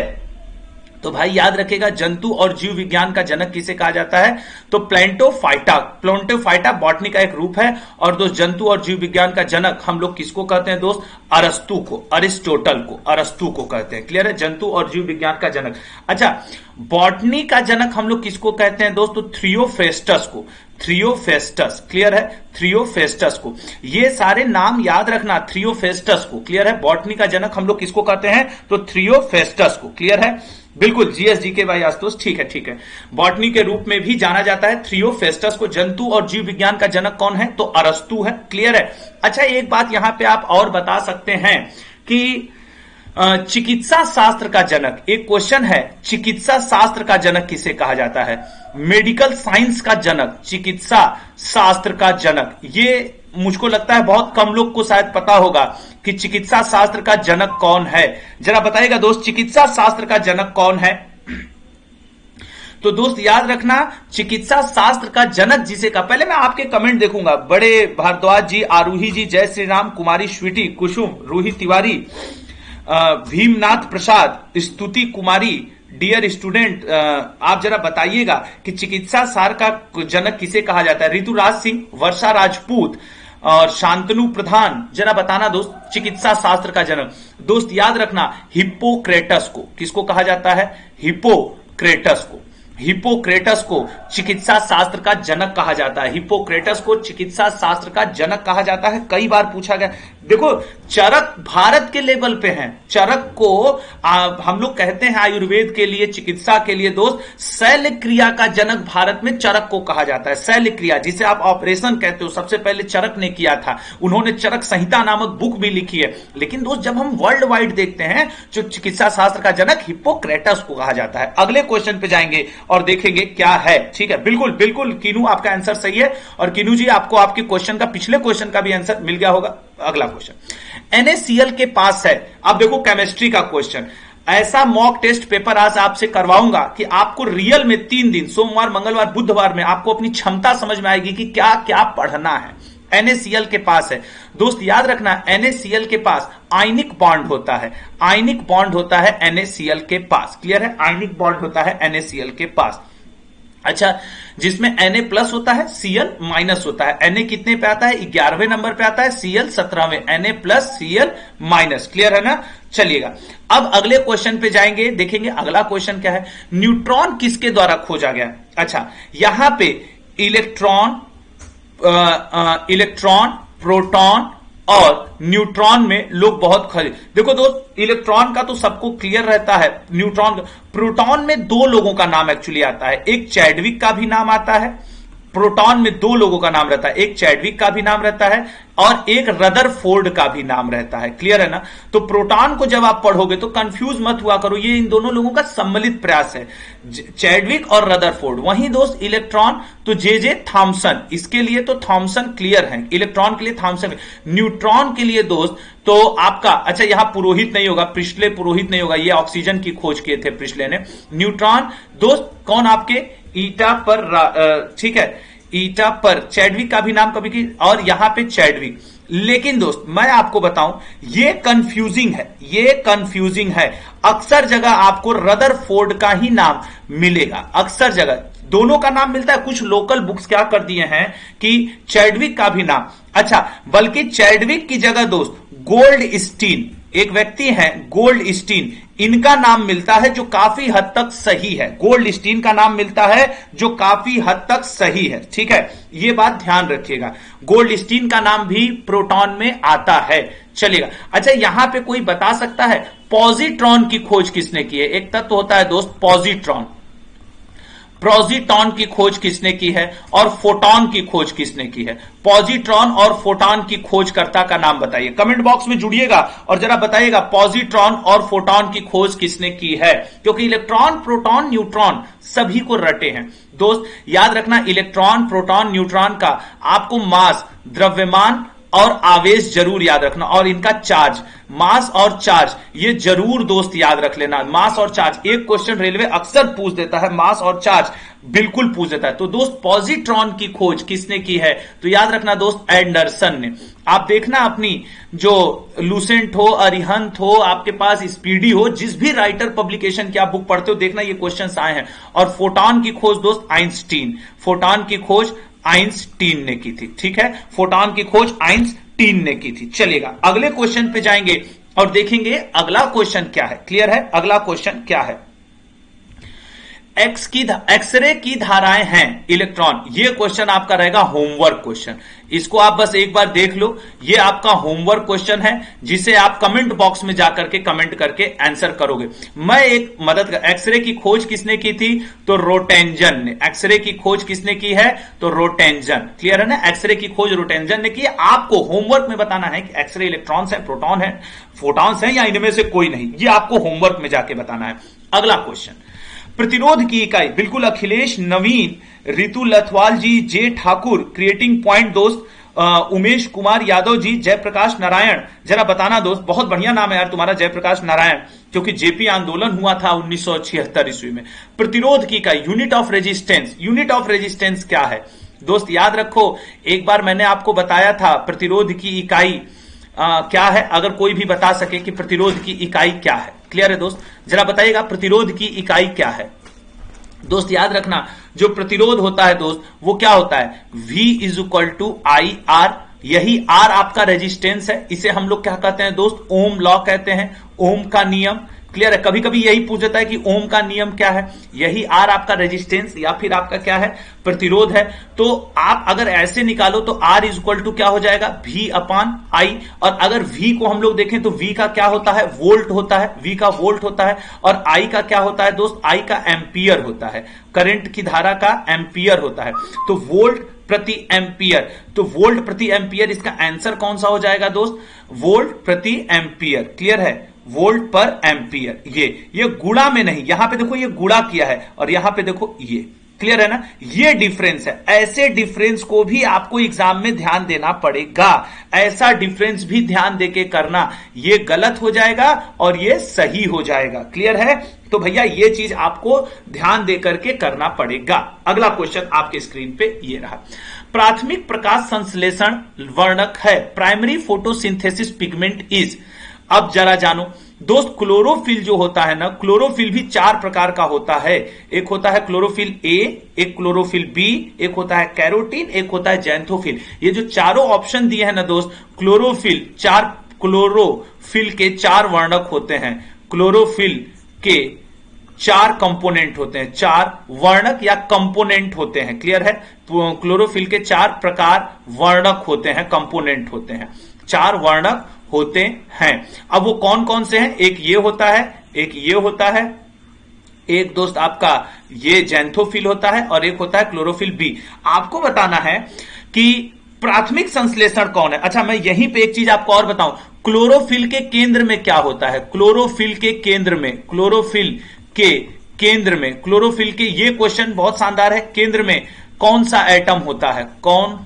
तो भाई याद रखेगा, जंतु और जीव विज्ञान का जनक किसे कहा जाता है? तो प्लेंटोफाइटा, प्लेंटोफाइटा बॉटनी का एक रूप है। और दोस्त जंतु और जीव विज्ञान का जनक हम लोग किसको कहते हैं दोस्त? अरस्तु को, अरिस्टोटल को, अरस्तु को कहते हैं। क्लियर है? जंतु और जीव विज्ञान का जनक। अच्छा, बॉटनी का जनक हम लोग किसको कहते हैं दोस्त? तो थ्रियोफेस्टस को, थ्रियोफेस्टस। क्लियर है? थ्रियोफेस्टस को, ये सारे नाम याद रखना, थ्रियोफेस्टस को। क्लियर है? बॉटनी का जनक हम लोग किसको कहते हैं? तो थ्रियोफेस्टस को। क्लियर है? बिल्कुल जीएसजी के भाई आस्तोष, ठीक है ठीक है। बॉटनी के रूप में भी जाना जाता है थ्रियोफेस्टस को। जंतु और जीव विज्ञान का जनक कौन है? तो अरस्तु है। क्लियर है? अच्छा, एक बात यहां पे आप और बता सकते हैं कि चिकित्सा शास्त्र का जनक, एक क्वेश्चन है, चिकित्सा शास्त्र का जनक किसे कहा जाता है? मेडिकल साइंस का जनक, चिकित्सा शास्त्र का जनक, ये मुझको लगता है बहुत कम लोग को शायद पता होगा कि चिकित्सा शास्त्र का जनक कौन है। जरा बताइएगा दोस्त, चिकित्सा शास्त्र का जनक कौन है? तो दोस्त याद रखना, चिकित्सा शास्त्र का जनक जिसे का, पहले मैं आपके कमेंट देखूंगा, बड़े भारद्वाज जी, आरूही जी, जय श्री राम, कुमारी स्वीटी, कुसुम, रूही तिवारी, भीमनाथ प्रसाद, स्तुति कुमारी, डियर स्टूडेंट, आप जरा बताइएगा कि चिकित्सा सार का जनक किसे कहा जाता है? ऋतुराज सिंह, वर्षा राजपूत और शांतनु प्रधान, जरा बताना दोस्त, चिकित्सा शास्त्र का जनक। दोस्त याद रखना, हिप्पोक्रेटस को किसको कहा जाता है? हिप्पोक्रेटस को, हिप्पोक्रेटस को चिकित्सा शास्त्र का जनक कहा जाता है। हिप्पोक्रेटस को चिकित्सा शास्त्र का जनक कहा जाता है, कई बार पूछा गया। देखो चरक भारत के लेवल पे हैं, चरक को आ, हम लोग कहते हैं आयुर्वेद के लिए, चिकित्सा के लिए दोस्त, शैल्य क्रिया का जनक भारत में चरक को कहा जाता है। शैल्य क्रिया जिसे आप ऑपरेशन कहते हो, सबसे पहले चरक ने किया था। उन्होंने चरक संहिता नामक बुक भी लिखी है। लेकिन दोस्त जब हम वर्ल्ड वाइड देखते हैं, जो चिकित्सा शास्त्र का जनक हिप्पोक्रेटस को कहा जाता है। अगले क्वेश्चन पे जाएंगे और देखेंगे क्या है। ठीक है, बिल्कुल बिल्कुल कीनू, आपका आंसर सही है। और कीनू जी, आपको आपके क्वेश्चन का, पिछले क्वेश्चन का भी आंसर मिल गया होगा। अगला क्वेश्चन एनएसीएल के पास है। अब देखो केमिस्ट्री का क्वेश्चन, ऐसा मॉक टेस्ट पेपर आज आपसे करवाऊंगा कि आपको रियल में तीन दिन, सोमवार, मंगलवार, बुधवार में आपको अपनी क्षमता समझ में आएगी कि क्या क्या पढ़ना है। एनएसीएल के पास है दोस्त, याद रखना, एनएसीएल के पास आयनिक बॉन्ड होता है, आयनिक बॉन्ड होता है एनएसीएल के पास। क्लियर है? आयनिक बॉन्ड होता है एनएसीएल के पास। अच्छा, जिसमें Na प्लस होता है, Cl माइनस होता है। Na कितने पे आता है? ग्यारहवें नंबर पे आता है, Cl सत्रहवें। Na plus Cl minus, clear है ना? चलिएगा, अब अगले क्वेश्चन पे जाएंगे, देखेंगे अगला क्वेश्चन क्या है। न्यूट्रॉन किसके द्वारा खोजा गया? अच्छा, यहां पे इलेक्ट्रॉन, इलेक्ट्रॉन, प्रोटॉन और न्यूट्रॉन में लोग बहुत खड़े। देखो दोस्त, इलेक्ट्रॉन का तो सबको क्लियर रहता है, न्यूट्रॉन, प्रोटॉन में दो लोगों का नाम एक्चुअली आता है, एक चैडविक का भी नाम आता है। प्रोटॉन में दो लोगों का नाम रहता है, एक चैडविक का भी नाम रहता है और एक रदरफोर्ड का भी नाम रहता है, क्लियर है ना? तो प्रोटॉन को जब आप पढ़ोगे तो कंफ्यूज मत हुआ करो, ये इन दोनों लोगों का सम्मिलित प्रयास है, चैडविक और रदरफोर्ड। वहीं दोस्त इलेक्ट्रॉन तो जे जे थॉमसन, इसके लिए तो थॉमसन क्लियर है, इलेक्ट्रॉन के लिए थॉमसन। न्यूट्रॉन के लिए दोस्त तो आपका, अच्छा यहां पुरोहित नहीं होगा, प्रिस्ले पुरोहित नहीं होगा, ये ऑक्सीजन की खोज किए थे प्रिस्ले ने। न्यूट्रॉन दोस्त कौन आपके ईटा पर, ठीक है, ईटा पर चैडविक का भी नाम कभी की, और यहां पे चैडविक। लेकिन दोस्त मैं आपको बताऊं, ये कंफ्यूजिंग है, ये कंफ्यूजिंग है। अक्सर जगह आपको रदरफोर्ड का ही नाम मिलेगा, अक्सर जगह दोनों का नाम मिलता है। कुछ लोकल बुक्स क्या कर दिए हैं कि चैडविक का भी नाम, अच्छा बल्कि चैडविक की जगह दोस्त गोल्ड स्टीन, एक व्यक्ति हैं गोल्ड स्टीन, इनका नाम मिलता है जो काफी हद तक सही है। गोल्ड स्टीन का नाम मिलता है जो काफी हद तक सही है, ठीक है, ये बात ध्यान रखिएगा। गोल्ड स्टीन का नाम भी प्रोटॉन में आता है, चलिएगा। अच्छा, यहां पे कोई बता सकता है पॉजिट्रॉन की खोज किसने की है? एक तत्व होता है दोस्त पॉजिट्रॉन, प्रोजिट्रॉन की खोज किसने की है और फोटॉन की खोज किसने की है? पॉजिट्रॉन और फोटॉन की खोजकर्ता का नाम बताइए, कमेंट बॉक्स में जुड़िएगा और जरा बताइएगा पॉजिट्रॉन और फोटॉन की खोज किसने की है, क्योंकि इलेक्ट्रॉन, प्रोटॉन, न्यूट्रॉन सभी को रटे हैं दोस्त। याद रखना, इलेक्ट्रॉन, प्रोटॉन, न्यूट्रॉन का आपको मास, द्रव्यमान और आवेश जरूर याद रखना, और इनका चार्ज, मास और चार्ज ये जरूर दोस्त याद रख लेना। मास और चार्ज एक क्वेश्चन रेलवे अक्सर पूछ देता है, मास और चार्ज बिल्कुल पूछ देता है। तो दोस्त पॉजिट्रॉन की खोज किसने की है? तो याद रखना दोस्त एंडरसन ने। आप देखना अपनी जो लूसेंट हो, अरिहंत हो, आपके पास स्पीडी हो, जिस भी राइटर पब्लिकेशन की आप बुक पढ़ते हो, देखना ये क्वेश्चंस आए हैं। और फोटॉन की खोज दोस्त आइंस्टीन, फोटॉन की खोज आइंस्टीन ने की थी, ठीक है, फोटॉन की खोज आइंस्टीन ने की थी। चलिएगा, अगले क्वेश्चन पे जाएंगे और देखेंगे अगला क्वेश्चन क्या है, क्लियर है? अगला क्वेश्चन क्या है? एक्स की एक्सरे की धाराएं हैं इलेक्ट्रॉन, ये क्वेश्चन आपका रहेगा होमवर्क क्वेश्चन। इसको आप बस एक बार देख लो, ये आपका होमवर्क क्वेश्चन है जिसे आप कमेंट बॉक्स में जाकर के कमेंट करके आंसर करोगे। मैं एक मदद कर, एक्सरे की खोज किसने की थी? तो रोटेंजन ने। एक्सरे की खोज किसने की है? तो रोटेंजन, क्लियर है ना? एक्सरे की खोज रोटेंजन ने की। आपको होमवर्क में बताना है कि एक्सरे इलेक्ट्रॉन्स है, प्रोटॉन है, फोटॉन्स है, या इनमें से कोई नहीं, ये आपको होमवर्क में जाके बताना है। अगला क्वेश्चन, प्रतिरोध की इकाई, बिल्कुल Akhilesh, Naveen, Ritu Lathwal ji, J Thakur, creating point दोस्त, उमेश कुमार यादव जी, जयप्रकाश नारायण, जरा बताना दोस्त, बहुत बढ़िया नाम है यार तुम्हारा जयप्रकाश नारायण, क्योंकि जेपी आंदोलन हुआ था उन्नीस सौ छिहत्तर ईस्वी में। प्रतिरोध की इकाई, unit of resistance, unit of resistance क्या है दोस्त? याद रखो, एक बार मैंने आपको बताया था प्रतिरोध की इकाई आ, क्या है, अगर कोई भी बता सके कि प्रतिरोध की इकाई क्या है। क्लियर है दोस्त? जरा बताइएगा प्रतिरोध की इकाई क्या है दोस्त। याद रखना, जो प्रतिरोध होता है दोस्त वो क्या होता है? V is equal to I R, यही R आपका रेजिस्टेंस है, इसे हम लोग क्या कहते हैं दोस्त? ओम लॉ कहते हैं, ओम का नियम। क्लियर है? कभी कभी यही पूछ देता है कि ओम का नियम क्या है, यही R आपका रेजिस्टेंस या फिर आपका क्या है? प्रतिरोध है। तो आप अगर ऐसे निकालो तो R इज इक्वल टू क्या हो जाएगा? V अपान आई। और अगर V को हम लोग देखें तो V का क्या होता है? वोल्ट होता है, V का वोल्ट होता है। और I का क्या होता है दोस्त? I का एम्पियर होता है, करंट की धारा का एम्पियर होता है। तो वोल्ट प्रति एम्पियर, तो वोल्ट प्रति एम्पियर, इसका आंसर कौन सा हो जाएगा दोस्त? वोल्ट प्रति एम्पियर। क्लियर है? वोल्ट पर एम्पियर। ये ये गुणा में नहीं, यहां पे देखो ये गुणा किया है और यहां पे देखो ये, क्लियर है ना? ये डिफरेंस है। ऐसे डिफरेंस को भी आपको एग्जाम में ध्यान देना पड़ेगा, ऐसा डिफरेंस भी ध्यान देके करना, ये गलत हो जाएगा और ये सही हो जाएगा। क्लियर है? तो भैया ये चीज आपको ध्यान दे करके करना पड़ेगा। अगला क्वेश्चन आपके स्क्रीन पे ये रहा, प्राथमिक प्रकाश संश्लेषण वर्णक है, प्राइमरी फोटोसिंथेसिस पिगमेंट इज, अब जरा जानो दोस्त, क्लोरोफिल जो होता है ना, क्लोरोफिल भी चार प्रकार का होता है। एक होता है क्लोरोफिल ए, एक क्लोरोफिल बी, एक होता है कैरोटीन, एक होता है जैंथोफिल। ये जो चारों ऑप्शन दिए हैं ना दोस्त, क्लोरोफिल, चार क्लोरोफिल के चार वर्णक होते हैं, क्लोरोफिल के चार कंपोनेंट होते हैं, चार वर्णक या कंपोनेंट होते हैं। क्लियर है? क्लोरोफिल के चार प्रकार वर्णक होते हैं, कंपोनेंट होते हैं, चार वर्णक होते हैं। अब वो कौन कौन से हैं? एक ये होता है, एक ये होता है, एक दोस्त आपका ये जैंथोफिल होता है, और एक होता है क्लोरोफिल बी। आपको बताना है कि प्राथमिक संश्लेषण कौन है। अच्छा, मैं यहीं पे एक चीज आपको और बताऊं, क्लोरोफिल के केंद्र में क्या होता है? क्लोरोफिल के केंद्र में, क्लोरोफिल के केंद्र में, क्लोरोफिल के, ये क्वेश्चन बहुत शानदार है, केंद्र में कौन सा एटम होता है? कौन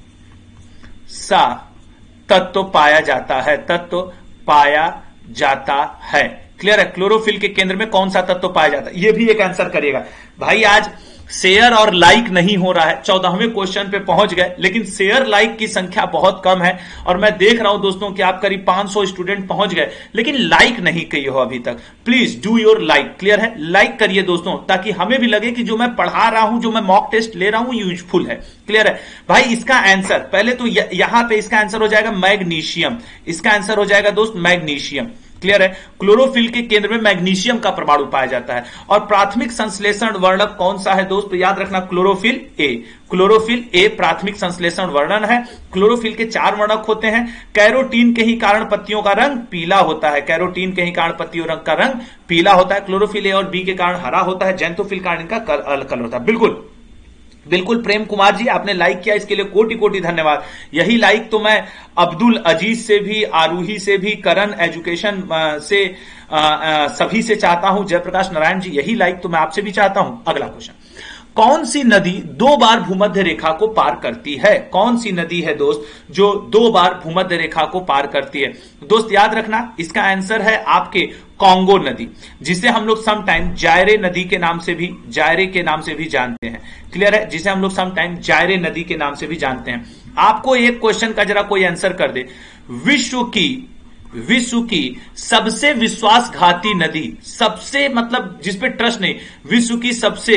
सा तत्व पाया जाता है? तत्व पाया जाता है। क्लियर है? क्लोरोफिल के केंद्र में कौन सा तत्व पाया जाता है? ये भी एक आंसर करिएगा भाई। आज शेयर और लाइक नहीं हो रहा है, चौदहवें क्वेश्चन पे पहुंच गए, लेकिन शेयर लाइक की संख्या बहुत कम है, और मैं देख रहा हूं दोस्तों कि आप करीब पांच सौ स्टूडेंट पहुंच गए, लेकिन लाइक नहीं किए हो अभी तक। Please do your like. Clear है? लाइक करिए दोस्तों, ताकि हमें भी लगे कि जो मैं पढ़ा रहा हूं, जो मैं मॉक टेस्ट ले रहा हूं, यूजफुल है। क्लियर है भाई? इसका आंसर पहले तो यहां पे इसका आंसर हो जाएगा मैग्नीशियम। इसका आंसर हो जाएगा दोस्त मैग्नीशियम। क्लियर है? क्लोरोफिल के केंद्र में मैग्नीशियम का परमाणु पाया जाता है। और प्राथमिक संश्लेषण वर्णक कौन सा है दोस्त? तो याद रखना, क्लोरोफिल ए। क्लोरोफिल ए प्राथमिक संश्लेषण वर्णन है। क्लोरोफिल के चार वर्णक होते हैं। कैरोटीन के ही कारण पत्तियों का रंग पीला होता है, कैरोटीन के ही कारण पत्तियों रंग का रंग पीला होता है। क्लोरोफिल ए और बी के कारण हरा होता है, जैंथोफिल के कारण इनका कलर होता है। बिल्कुल बिल्कुल प्रेम कुमार जी, आपने लाइक किया, इसके लिए कोटि कोटि धन्यवाद। यही लाइक तो मैं अब्दुल अजीज से भी, आरूही से भी, करण एजुकेशन से, आ, आ, सभी से चाहता हूं। जयप्रकाश नारायण जी, यही लाइक तो मैं आपसे भी चाहता हूं। अगला क्वेश्चन, कौन सी नदी दो बार भूमध्य रेखा को पार करती है? कौन सी नदी है दोस्त जो दो बार भूमध्य रेखा को पार करती है? दोस्त याद रखना, इसका आंसर है आपके कांगो नदी, जिसे हम लोग सम टाइम जायरे नदी के नाम से भी, जायरे के नाम से भी जानते हैं। क्लियर है? जिसे हम लोग सम टाइम जायरे नदी के नाम से भी जानते हैं। आपको एक क्वेश्चन का जरा कोई आंसर कर दे, विश्व की विश्व की सबसे विश्वासघाती नदी, सबसे मतलब जिसपे ट्रस्ट नहीं, विश्व की सबसे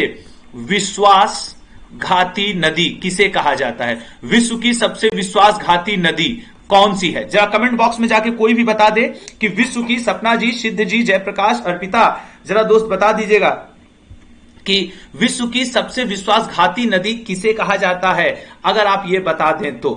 विश्वासघाती नदी किसे कहा जाता है? विश्व की सबसे विश्वासघाती नदी कौन सी है? जरा कमेंट बॉक्स में जाके कोई भी बता दे कि विश्व की, सपना जी, सिद्ध जी, जयप्रकाश, अर्पिता, जरा दोस्त बता दीजिएगा कि विश्व की सबसे विश्वासघाती नदी किसे कहा जाता है, अगर आप ये बता दें तो।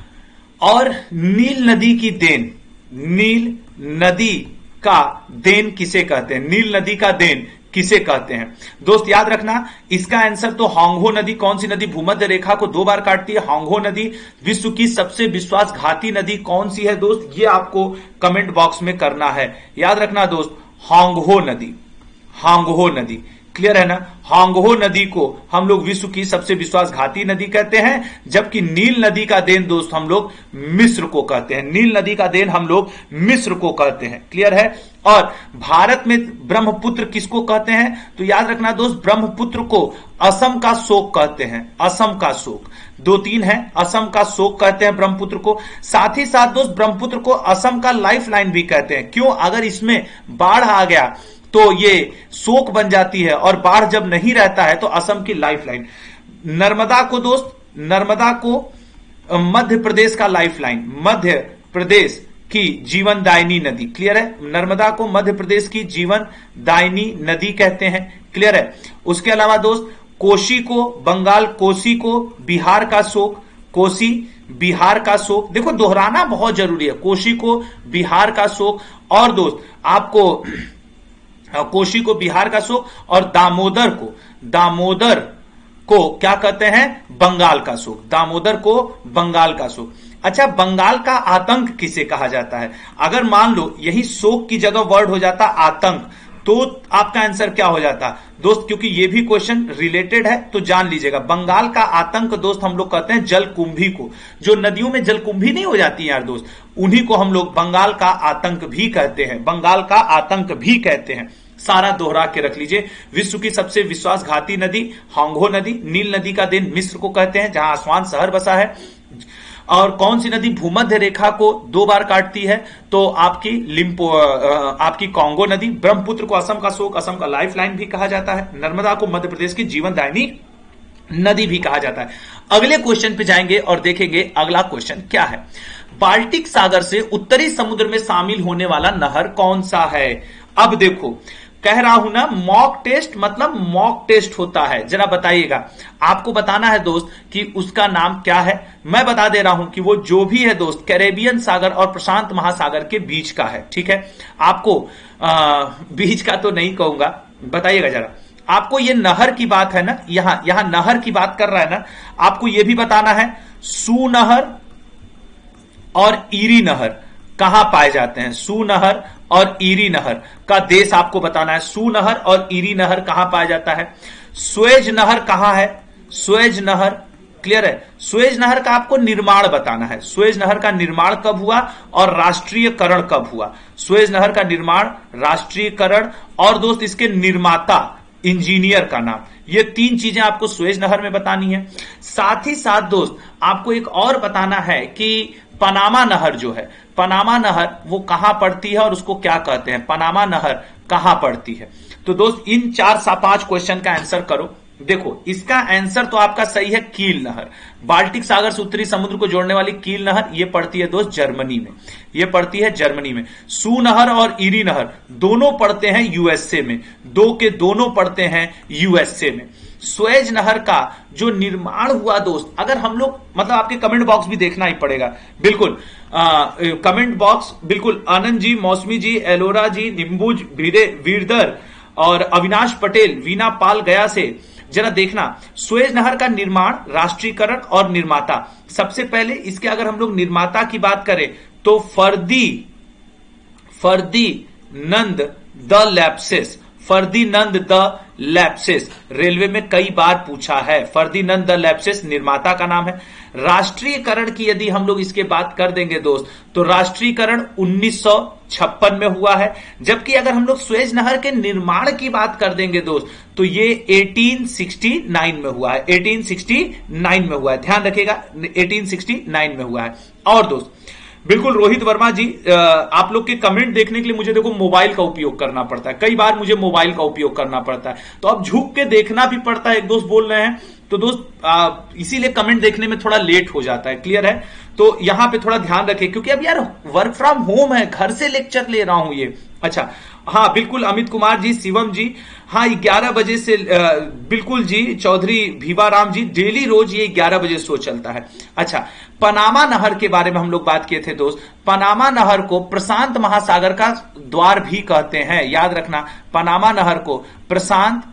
और नील नदी की देन, नील नदी का देन किसे कहते हैं? नील नदी का देन किसे कहते हैं? दोस्त याद रखना, इसका आंसर तो होंगहो नदी। कौन सी नदी भूमध्य रेखा को दो बार काटती है? होंगहो नदी। विश्व की सबसे विश्वासघाती नदी कौन सी है दोस्त? ये आपको कमेंट बॉक्स में करना है। याद रखना दोस्त, होंगहो नदी, होंगहो नदी। क्लियर है ना? होंगहो नदी को हम लोग विश्व की सबसे विश्वासघाती नदी कहते हैं, जबकि नील नदी का देन दोस्त हम लोग मिस्र को कहते हैं। नील नदी का देन हम लोग मिस्र को कहते हैं। क्लियर है? और भारत में ब्रह्मपुत्र किसको कहते हैं? तो याद रखना दोस्त, ब्रह्मपुत्र को असम का शोक कहते हैं। असम का शोक, दो तीन है, असम का शोक कहते हैं ब्रह्मपुत्र को। साथ ही साथ दोस्त ब्रह्मपुत्र को असम का लाइफ लाइन भी कहते हैं। क्यों? अगर इसमें बाढ़ आ गया तो ये शोक बन जाती है, और बाढ़ जब नहीं रहता है तो असम की लाइफ लाइन। नर्मदा को दोस्त, नर्मदा को मध्य प्रदेश का लाइफ लाइन, मध्य प्रदेश की जीवन दायिनी नदी। क्लियर है? नर्मदा को मध्य प्रदेश की जीवन दायिनी नदी कहते हैं। क्लियर है? उसके अलावा दोस्त कोसी को, बंगाल कोसी को बिहार का शोक, कोसी बिहार का शोक। देखो दोहराना बहुत जरूरी है, कोसी को बिहार का शोक, और दोस्त आपको कोसी को बिहार का शोक, और दामोदर को, दामोदर को क्या कहते हैं? बंगाल का शोक। दामोदर को बंगाल का शोक। अच्छा, बंगाल का आतंक किसे कहा जाता है? अगर मान लो यही शोक की जगह वर्ड हो जाता आतंक, तो आपका आंसर क्या हो जाता दोस्त? क्योंकि ये भी क्वेश्चन रिलेटेड है तो जान लीजिएगा। बंगाल का आतंक दोस्त हम लोग कहते हैं जलकुंभी को। जो नदियों में जलकुंभी नहीं हो जाती यार दोस्त, उन्हीं को हम लोग बंगाल का आतंक भी कहते हैं, बंगाल का आतंक भी कहते हैं। सारा दोहरा के रख लीजिए। विश्व की सबसे विश्वासघाती नदी होंगहो नदी। नील नदी का देन मिस्र को कहते हैं, जहां आसवान शहर बसा है। और कौन सी नदी भूमध्य रेखा को दो बार काटती है? तो आपकी लिम्पो आपकी कांगो नदी। ब्रह्मपुत्र को असम का शोक, असम का लाइफ लाइन भी कहा जाता है। नर्मदा को मध्य प्रदेश की जीवनदायिनी नदी भी कहा जाता है। अगले क्वेश्चन पे जाएंगे और देखेंगे अगला क्वेश्चन क्या है। बाल्टिक सागर से उत्तरी समुद्र में शामिल होने वाला नहर कौन सा है? अब देखो, कह रहा हूं ना मॉक टेस्ट, मतलब मॉक टेस्ट होता है। जरा बताइएगा, आपको बताना है दोस्त कि उसका नाम क्या है। मैं बता दे रहा हूं कि वो जो भी है दोस्त, कैरेबियन सागर और प्रशांत महासागर के बीच का है। ठीक है, आपको आ, बीच का तो नहीं कहूंगा, बताइएगा जरा। आपको ये नहर की बात है ना, यहां यहां नहर की बात कर रहा है ना, आपको ये भी बताना है सू नहर और ईरी नहर कहां पाए जाते हैं। सू नहर और ईरी नहर का देश आपको बताना है। सू नहर और ईरी नहर कहां पाया जाता है। स्वेज नहर कहां है? स्वेज नहर, क्लियर है। स्वेज नहर का आपको निर्माण बताना है। स्वेज नहर का निर्माण कब हुआ और राष्ट्रीयकरण कब हुआ। स्वेज नहर का निर्माण, राष्ट्रीयकरण और दोस्त इसके निर्माता, इंजीनियर का नाम, ये तीन चीजें आपको स्वेज नहर में बतानी है। साथ ही साथ दोस्त आपको एक और बताना है कि पनामा नहर जो है, पनामा नहर वो कहां पड़ती है और उसको क्या कहते हैं। पनामा नहर कहां पड़ती है। तो दोस्त इन चार सा पांच क्वेश्चन का आंसर करो। देखो, इसका आंसर तो आपका सही है, कील नहर। बाल्टिक सागर से उत्तरी समुद्र को जोड़ने वाली कील नहर ये पड़ती है दोस्त जर्मनी में, ये पड़ती है जर्मनी में। सू नहर और ईरी नहर दोनों पड़ते हैं यूएसए में, दो के दोनों पड़ते हैं यूएसए में। स्वेज नहर का जो निर्माण हुआ दोस्त, अगर हम लोग, मतलब आपके कमेंट बॉक्स भी देखना ही पड़ेगा, बिल्कुल कमेंट बॉक्स, बिल्कुल आनंद जी, मौसमी जी, एलोरा जी, निम्बुज, वीरधर और अविनाश पटेल, वीना पाल गया से जरा देखना। स्वेज नहर का निर्माण, राष्ट्रीयकरण और निर्माता। सबसे पहले इसके अगर हम लोग निर्माता की बात करें तो फर्दी Ferdinand de Lesseps, Ferdinand de Lesseps railway में कई बार पूछा है। फर्दिनंद द लैप्सिस निर्माता का नाम है। राष्ट्रीयकरण की यदि हम लोग इसके बात कर देंगे दोस्त, तो राष्ट्रीयकरण उन्नीस सौ छप्पन में हुआ है। जबकि अगर हम लोग स्वेज नहर के निर्माण की बात कर देंगे दोस्त, तो ये अठारह सौ उनहत्तर में हुआ है, अठारह सौ उनहत्तर में हुआ है, ध्यान रखिएगा, अठारह सौ उनहत्तर में हुआ है। और दोस्त बिल्कुल रोहित वर्मा जी, आप लोग के कमेंट देखने के लिए मुझे देखो मोबाइल का उपयोग करना पड़ता है, कई बार मुझे मोबाइल का उपयोग करना पड़ता है, तो अब झुक के देखना भी पड़ता है। एक दोस्त बोल रहे हैं, तो दोस्त इसीलिए कमेंट देखने में थोड़ा लेट हो जाता है, क्लियर है। तो यहां पे थोड़ा ध्यान रखें, क्योंकि अब यार वर्क फ्रॉम होम है, घर से लेक्चर ले रहा हूं ये। अच्छा, हाँ बिल्कुल अमित कुमार जी, शिवम जी, हाँ ग्यारह बजे से आ, बिल्कुल जी, चौधरी भीवाराम जी, डेली रोज ये ग्यारह बजे शो चलता है। अच्छा, पनामा नहर के बारे में हम लोग बात किए थे दोस्त। पनामा नहर को प्रशांत महासागर का द्वार भी कहते हैं, याद रखना। पनामा नहर को प्रशांत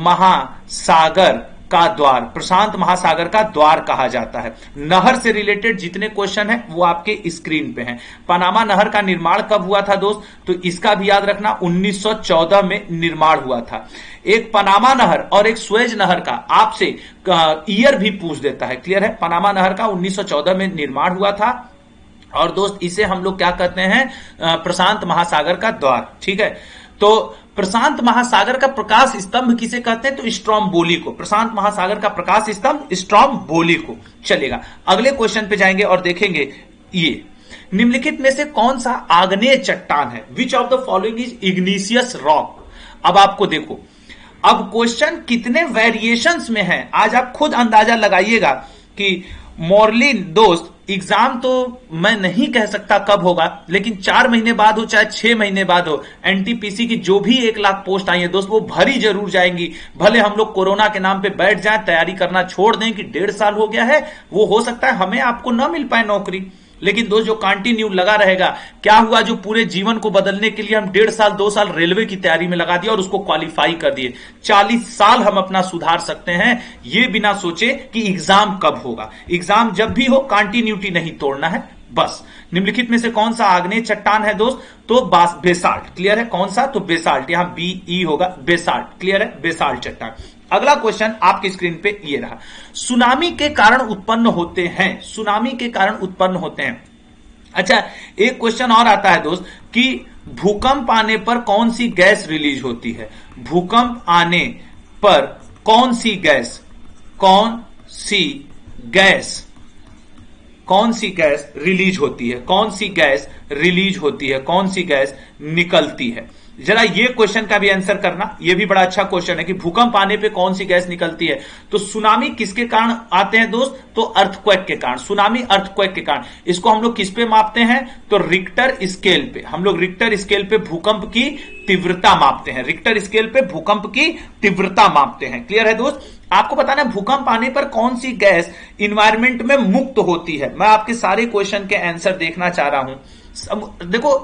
महासागर का द्वार, प्रशांत महासागर का द्वार कहा जाता है। नहर से रिलेटेड जितने क्वेश्चन हैं वो आपके स्क्रीन पे हैं। पनामा नहर का निर्माण कब हुआ था दोस्त, तो इसका भी याद रखना उन्नीस सौ चौदह में निर्माण हुआ था। एक पनामा नहर और एक स्वेज नहर का आपसे ईयर भी पूछ देता है, क्लियर है। पनामा नहर का उन्नीस सौ चौदह में निर्माण हुआ था और दोस्त इसे हम लोग क्या कहते हैं, प्रशांत महासागर का द्वार, ठीक है। तो प्रशांत महासागर का प्रकाश स्तंभ किसे कहते हैं, तो स्ट्रोम्बोली को। प्रशांत महासागर का प्रकाश स्तंभ स्ट्रोम्बोली को। चलेगा, अगले क्वेश्चन पे जाएंगे और देखेंगे ये निम्नलिखित में से कौन सा आग्नेय चट्टान है। Which of the following is igneous rock. अब आपको देखो, अब क्वेश्चन कितने वेरिएशंस में है, आज आप खुद अंदाजा लगाइएगा कि मॉर्लिन दोस्त एग्जाम तो मैं नहीं कह सकता कब होगा, लेकिन चार महीने बाद हो चाहे छह महीने बाद हो, एनटीपीसी की जो भी एक लाख पोस्ट आई है दोस्त वो भरी जरूर जाएंगी। भले हम लोग कोरोना के नाम पे बैठ जाएं, तैयारी करना छोड़ दें कि डेढ़ साल हो गया है, वो हो सकता है हमें आपको ना मिल पाए नौकरी, लेकिन दोस्त जो कंटिन्यू लगा रहेगा, क्या हुआ जो पूरे जीवन को बदलने के लिए हम डेढ़ साल दो साल रेलवे की तैयारी में लगा दिया और उसको क्वालिफाई कर दिए। चालीस साल हम अपना सुधार सकते हैं, ये बिना सोचे कि एग्जाम कब होगा। एग्जाम जब भी हो कंटिन्यूटी नहीं तोड़ना है बस। निम्नलिखित में से कौन सा आग्नेय चट्टान है दोस्त, तो बेसाल्ट, क्लियर है। कौन सा, तो बेसाल्ट, यहां बी ई होगा, बेसाल्ट, क्लियर है, बेसाल्ट चट्टान। अगला क्वेश्चन आपकी स्क्रीन पे ये रहा, सुनामी के कारण उत्पन्न होते हैं, सुनामी के कारण उत्पन्न होते हैं। अच्छा, एक क्वेश्चन और आता है दोस्त कि भूकंप आने पर कौन सी गैस रिलीज होती है। भूकंप आने पर कौन सी गैस, कौन सी गैस कौन सी गैस रिलीज होती है, कौन सी गैस रिलीज होती है, कौन सी गैस निकलती है। जरा ये क्वेश्चन का भी आंसर करना, ये भी बड़ा अच्छा क्वेश्चन है कि भूकंप आने पे कौन सी गैस निकलती है। तो सुनामी किसके कारण आते हैं दोस्त, तो अर्थक्वेक के कारण, सुनामी अर्थक्वेक के कारण। इसको हम लोग किस पे मापते हैं, तो रिक्टर स्केल पे, हम लोग रिक्टर स्केल पे भूकंप की तीव्रता मापते हैं, रिक्टर स्केल पे भूकंप की तीव्रता मापते हैं। क्लियर है दोस्त। आपको बताना है भूकंप आने पर कौन सी गैस इन्वायरमेंट में मुक्त होती है। मैं आपके सारे क्वेश्चन के आंसर देखना चाह रहा हूं। देखो,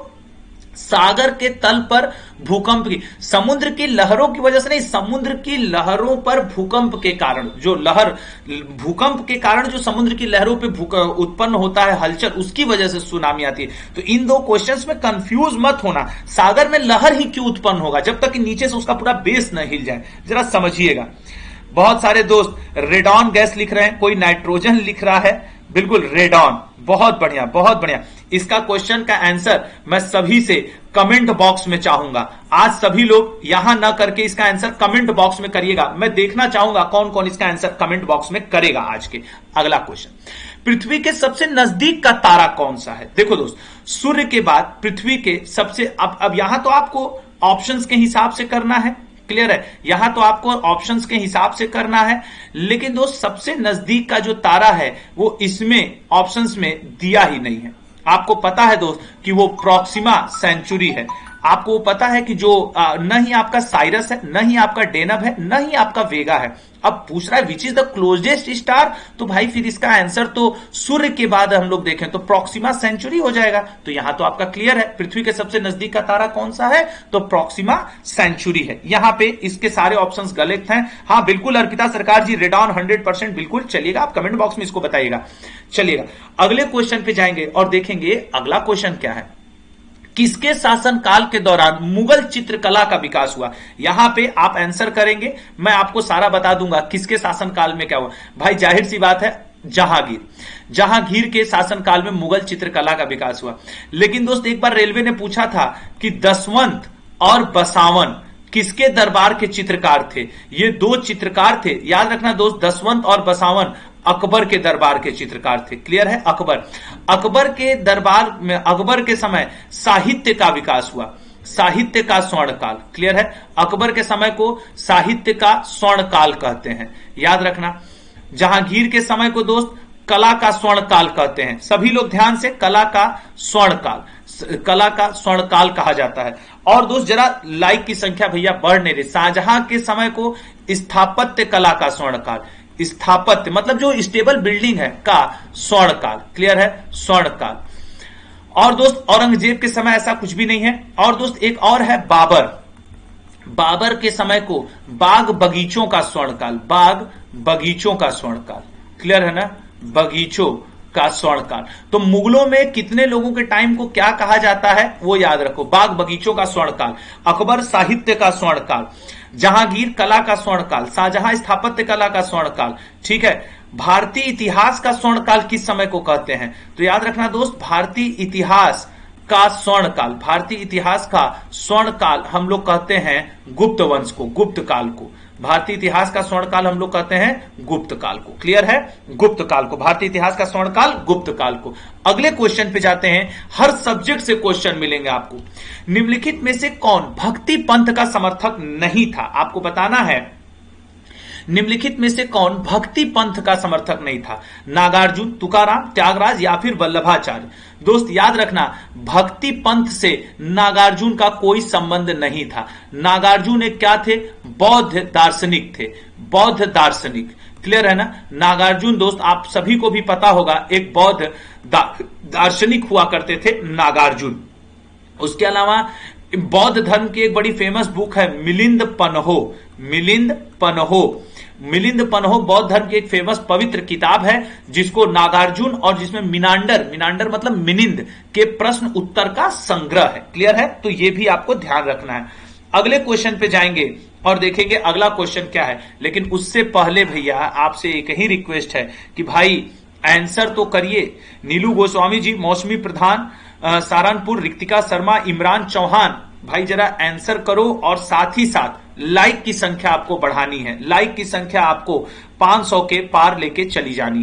सागर के तल पर भूकंप की, समुद्र की लहरों की वजह से नहीं, समुद्र की लहरों पर भूकंप के कारण, जो लहर भूकंप के कारण जो समुद्र की लहरों पे उत्पन्न होता है हलचल, उसकी वजह से सुनामी आती है। तो इन दो क्वेश्चंस में कंफ्यूज मत होना। सागर में लहर ही क्यों उत्पन्न होगा जब तक कि नीचे से उसका पूरा बेस न हिल जाए, जरा समझिएगा। बहुत सारे दोस्त रेडॉन गैस लिख रहे हैं, कोई नाइट्रोजन लिख रहा है, बिल्कुल रेडॉन, बहुत बढ़िया बहुत बढ़िया। इसका क्वेश्चन का आंसर मैं सभी से कमेंट बॉक्स में चाहूंगा। आज सभी लोग यहां ना करके इसका आंसर कमेंट बॉक्स में करिएगा। मैं देखना चाहूंगा कौन कौन इसका आंसर कमेंट बॉक्स में करेगा आज के। अगला क्वेश्चन, पृथ्वी के सबसे नजदीक का तारा कौन सा है। देखो दोस्त, सूर्य के बाद पृथ्वी के सबसे, अब अब यहां तो आपको ऑप्शंस के हिसाब से करना है, क्लियर है, यहां तो आपको ऑप्शंस के हिसाब से करना है। लेकिन दोस्त सबसे नजदीक का जो तारा है वो इसमें ऑप्शंस में दिया ही नहीं है। आपको पता है दोस्त कि वो प्रॉक्सिमा सेंचुरी है। आपको पता है कि जो आ, न ही आपका साइरस है, न ही आपका डेनब है, न ही आपका वेगा है। अब पूछ रहा है which is the closest star, तो भाई फिर इसका आंसर तो सूर्य के बाद हम लोग देखें तो प्रॉक्सिमा सेंचुरी हो जाएगा। तो यहां तो आपका क्लियर है, पृथ्वी के सबसे नजदीक का तारा कौन सा है, तो प्रॉक्सिमा सेंचुरी है। यहां पे इसके सारे ऑप्शंस गलत हैं। हाँ बिल्कुल अर्पिता सरकार जी, रेडॉन हंड्रेड परसेंट बिल्कुल चलिएगा, आप कमेंट बॉक्स में इसको बताइएगा। चलिएगा अगले क्वेश्चन पे जाएंगे और देखेंगे अगला क्वेश्चन क्या है। किसके शासनकाल के दौरान मुगल चित्रकला का विकास हुआ। यहां पे आप आंसर करेंगे, मैं आपको सारा बता दूंगा किसके शासनकाल में क्या हुआ। भाई जाहिर सी बात है, जहांगीर, जहांगीर के शासनकाल में मुगल चित्रकला का विकास हुआ। लेकिन दोस्त एक बार रेलवे ने पूछा था कि दसवंत और बसावन किसके दरबार के चित्रकार थे। ये दो चित्रकार थे, याद रखना दोस्त, दसवंत और बसावन अकबर के दरबार के चित्रकार थे। क्लियर है। अकबर अकबर के दरबार में, अकबर के समय साहित्य का विकास हुआ, साहित्य का स्वर्ण काल। क्लियर है। अकबर के समय को साहित्य का स्वर्ण काल कहते हैं, याद रखना। जहांगीर के समय को दोस्त कला का स्वर्ण काल कहते हैं। सभी लोग ध्यान से, कला का स्वर्ण काल, कला का स्वर्ण काल कहा जाता है। और दोस्त जरा लाइक की संख्या भैया बढ़ नहीं रही। शाहजहां के समय को स्थापत्य कला का स्वर्ण काल, स्थापत्य मतलब जो स्टेबल बिल्डिंग है का स्वर्ण काल। क्लियर है, स्वर्ण काल। और दोस्त औरंगजेब के समय ऐसा कुछ भी नहीं है। और दोस्त एक और है बाबर, बाबर के समय को बाग बगीचों का स्वर्ण काल, बाग बगीचों का स्वर्ण काल। क्लियर है ना, बगीचों का स्वर्ण काल। तो मुगलों में कितने लोगों के टाइम को क्या कहा जाता है वो याद रखो, बाग बगीचों का स्वर्ण काल, अकबर साहित्य का स्वर्ण काल, जहांगीर कला का स्वर्ण काल, शाहजहां स्थापत्य कला का स्वर्ण काल। ठीक है। भारतीय इतिहास का स्वर्ण काल किस समय को कहते हैं, तो याद रखना दोस्त, भारतीय इतिहास का स्वर्ण काल, भारतीय इतिहास का स्वर्ण काल हम लोग कहते हैं गुप्त वंश को, गुप्त काल को। भारतीय इतिहास का स्वर्ण काल हम लोग कहते हैं गुप्त काल को। क्लियर है, गुप्त काल को, भारतीय इतिहास का स्वर्ण काल गुप्त काल को। अगले क्वेश्चन पे जाते हैं। हर सब्जेक्ट से क्वेश्चन मिलेंगे आपको। निम्नलिखित में से कौन भक्ति पंथ का समर्थक नहीं था, आपको बताना है निम्नलिखित में से कौन भक्ति पंथ का समर्थक नहीं था। नागार्जुन, तुकाराम, त्यागराज या फिर वल्लभाचार्य। दोस्त याद रखना, भक्ति पंथ से नागार्जुन का कोई संबंध नहीं था। नागार्जुन एक क्या थे, बौद्ध दार्शनिक थे, बौद्ध दार्शनिक। क्लियर है ना। नागार्जुन दोस्त आप सभी को भी पता होगा एक बौद्ध दार्शनिक हुआ करते थे नागार्जुन। उसके अलावा बौद्ध धर्म की एक बड़ी फेमस बुक है मिलिंद पन्हो, मिलिंद पन्हो, मिलिंद पन्हो बौद्ध धर्म की एक फेमस पवित्र किताब है जिसको नागार्जुन, और जिसमें मिनांडर, मिनांडर मतलब मिनिंद के प्रश्न उत्तर का संग्रह है। क्लियर है, तो ये भी आपको ध्यान रखना है। अगले क्वेश्चन पे जाएंगे और देखेंगे अगला क्वेश्चन क्या है। लेकिन उससे पहले भैया आपसे एक ही रिक्वेस्ट है कि भाई आंसर तो करिए। नीलू गोस्वामी जी, मौसमी प्रधान सहारनपुर, रिक्तिका शर्मा, इमरान चौहान, भाई जरा आंसर करो। और साथ ही साथ लाइक की संख्या आपको बढ़ानी है, लाइक की संख्या आपको पांच सौ के पार लेके चली जानी है।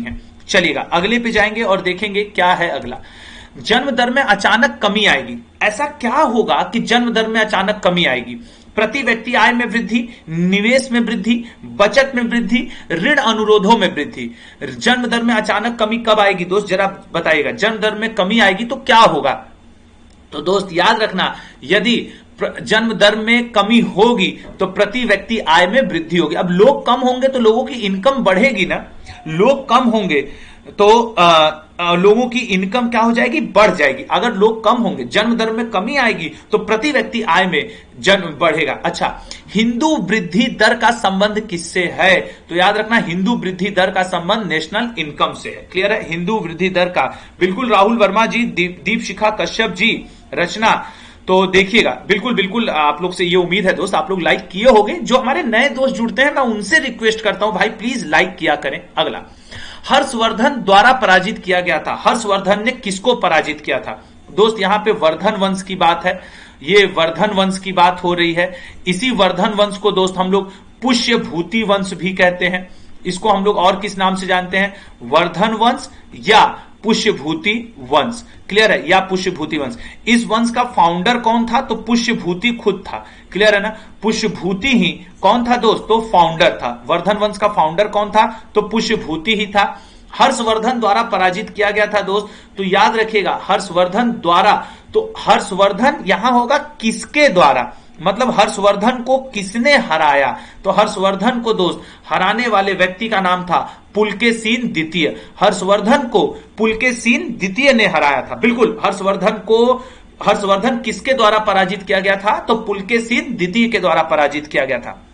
चलिएगा अगले पे जाएंगे और देखेंगे क्या है अगला। जन्म दर में अचानक कमी आएगी। ऐसा क्या होगा कि जन्म दर में अचानक कमी आएगी? प्रति व्यक्ति आय में वृद्धि, निवेश में वृद्धि, बचत में वृद्धि, ऋण अनुरोधों में वृद्धि। जन्म दर में अचानक कमी कब आएगी दोस्त, जरा बताइएगा। जन्म दर में कमी आएगी तो क्या होगा? तो दोस्त याद रखना, यदि जन्म दर में कमी होगी तो प्रति व्यक्ति आय में वृद्धि होगी। अब लोग कम होंगे तो लोगों की इनकम बढ़ेगी ना, लोग कम होंगे तो आ, आ, लोगों की इनकम क्या हो जाएगी, बढ़ जाएगी। अगर लोग कम होंगे, जन्म दर में कमी आएगी तो प्रति व्यक्ति आय में जन्म बढ़ेगा। अच्छा, हिंदू वृद्धि दर का संबंध किससे है? तो याद रखना, हिंदू वृद्धि दर का संबंध नेशनल इनकम से है। क्लियर है? हिंदू वृद्धि दर का, बिल्कुल राहुल वर्मा जी, दीप, दीप शिखा कश्यप जी, रचना, तो देखिएगा बिल्कुल बिल्कुल आप लोग से ये उम्मीद है दोस्त, आप लोग लाइक किए होंगे। जो हमारे नए दोस्त जुड़ते हैं मैं उनसे रिक्वेस्ट करता हूं भाई प्लीज लाइक किया करें। अगला, हर्षवर्धन द्वारा पराजित किया गया था। हर्षवर्धन ने किसको पराजित किया था? दोस्त यहां पे वर्धन वंश की बात है, ये वर्धन वंश की बात हो रही है। इसी वर्धन वंश को दोस्त हम लोग पुष्यभूति वंश भी कहते हैं। इसको हम लोग और किस नाम से जानते हैं? वर्धन वंश या पुष्यभूति वंश। क्लियर है? या पुष्यभूति वंश। इस वंश का फाउंडर कौन था? तो पुष्यभूति खुद था। क्लियर है ना? पुष्यभूति ही कौन था दोस्त? तो फाउंडर था। वर्धन वंश का फाउंडर कौन था? तो पुष्यभूति ही था। हर्षवर्धन द्वारा पराजित किया गया था दोस्त, तो याद रखिएगा हर्षवर्धन द्वारा, तो हर्षवर्धन यहां होगा किसके द्वारा, मतलब हर्षवर्धन को किसने हराया? तो हर्षवर्धन को दोस्त हराने वाले व्यक्ति का नाम था पुलकेशिन द्वितीय। हर्षवर्धन को पुलकेशिन द्वितीय ने हराया था। बिल्कुल, हर्षवर्धन को हर्षवर्धन किसके द्वारा पराजित किया गया था? तो पुलकेशिन द्वितीय के द्वारा पराजित किया गया था।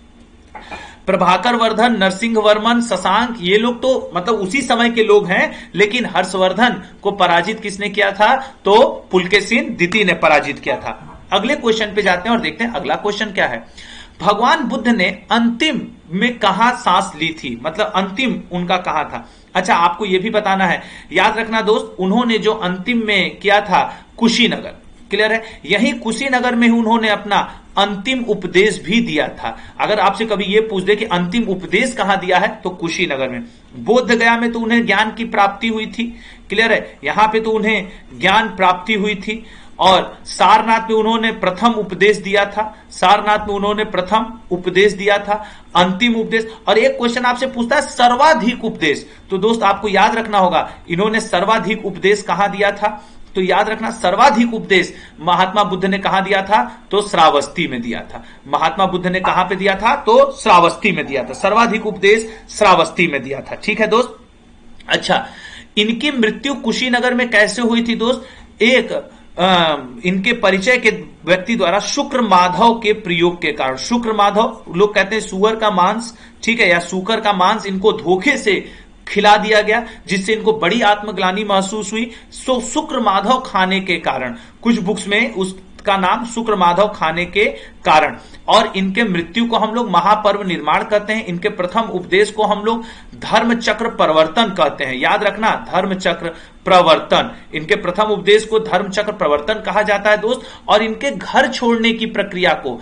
प्रभाकर वर्धन, नरसिंह वर्मन, शशांक, ये लोग तो मतलब उसी समय के लोग हैं, लेकिन हर्षवर्धन को पराजित किसने किया था? तो पुलकेशिन द्वितीय ने पराजित किया था। अगले क्वेश्चन पे जाते हैं और देखते हैं अगला क्वेश्चन क्या है। भगवान बुद्ध ने अंतिम में कहां सांस ली थी, मतलब अंतिम उनका कहां था? अच्छा, आपको यह भी बताना है, याद रखना दोस्त, उन्होंने जो अंतिम में किया था कुशीनगर। क्लियर है? यही कुशीनगर में ही उन्होंने अपना अंतिम उपदेश भी दिया था। अगर आपसे कभी यह पूछ दे कि अंतिम उपदेश कहां दिया है, तो कुशीनगर में। बोध गया में तो उन्हें ज्ञान की प्राप्ति हुई थी। क्लियर है? यहां पे तो उन्हें ज्ञान प्राप्ति हुई थी। और सारनाथ में उन्होंने प्रथम उपदेश दिया था। सारनाथ में उन्होंने प्रथम उपदेश दिया था, अंतिम उपदेश। और एक क्वेश्चन आपसे पूछता है सर्वाधिक उपदेश, तो दोस्त आपको याद रखना होगा इन्होंने सर्वाधिक उपदेश कहां दिया था? तो याद रखना, सर्वाधिक उपदेश महात्मा बुद्ध ने कहां दिया था? तो श्रावस्ती में दिया था। महात्मा बुद्ध ने कहां पे दिया था? तो श्रावस्ती में दिया था। सर्वाधिक उपदेश श्रावस्ती में दिया था। ठीक है दोस्त? अच्छा, इनकी मृत्यु कुशीनगर में कैसे हुई थी दोस्त? एक आ, इनके परिचय के व्यक्ति द्वारा शुक्र माधव के प्रयोग के कारण। शुक्र माधव लोग कहते हैं सुअर का मांस, ठीक है, या सूकर का मांस इनको धोखे से खिला दिया गया, जिससे इनको बड़ी आत्मग्लानि महसूस हुई। सो शुक्र माधव खाने के कारण, कुछ बुक्स में उसका नाम शुक्र माधव खाने के कारण। और इनके मृत्यु को हम लोग महापर्व निर्माण कहते हैं। इनके प्रथम उपदेश को हम लोग धर्म चक्र प्रवर्तन कहते हैं। याद रखना, धर्म चक्र प्रवर्तन, इनके प्रथम उपदेश को धर्म चक्र प्रवर्तन कहा जाता है दोस्त। और इनके घर छोड़ने की प्रक्रिया को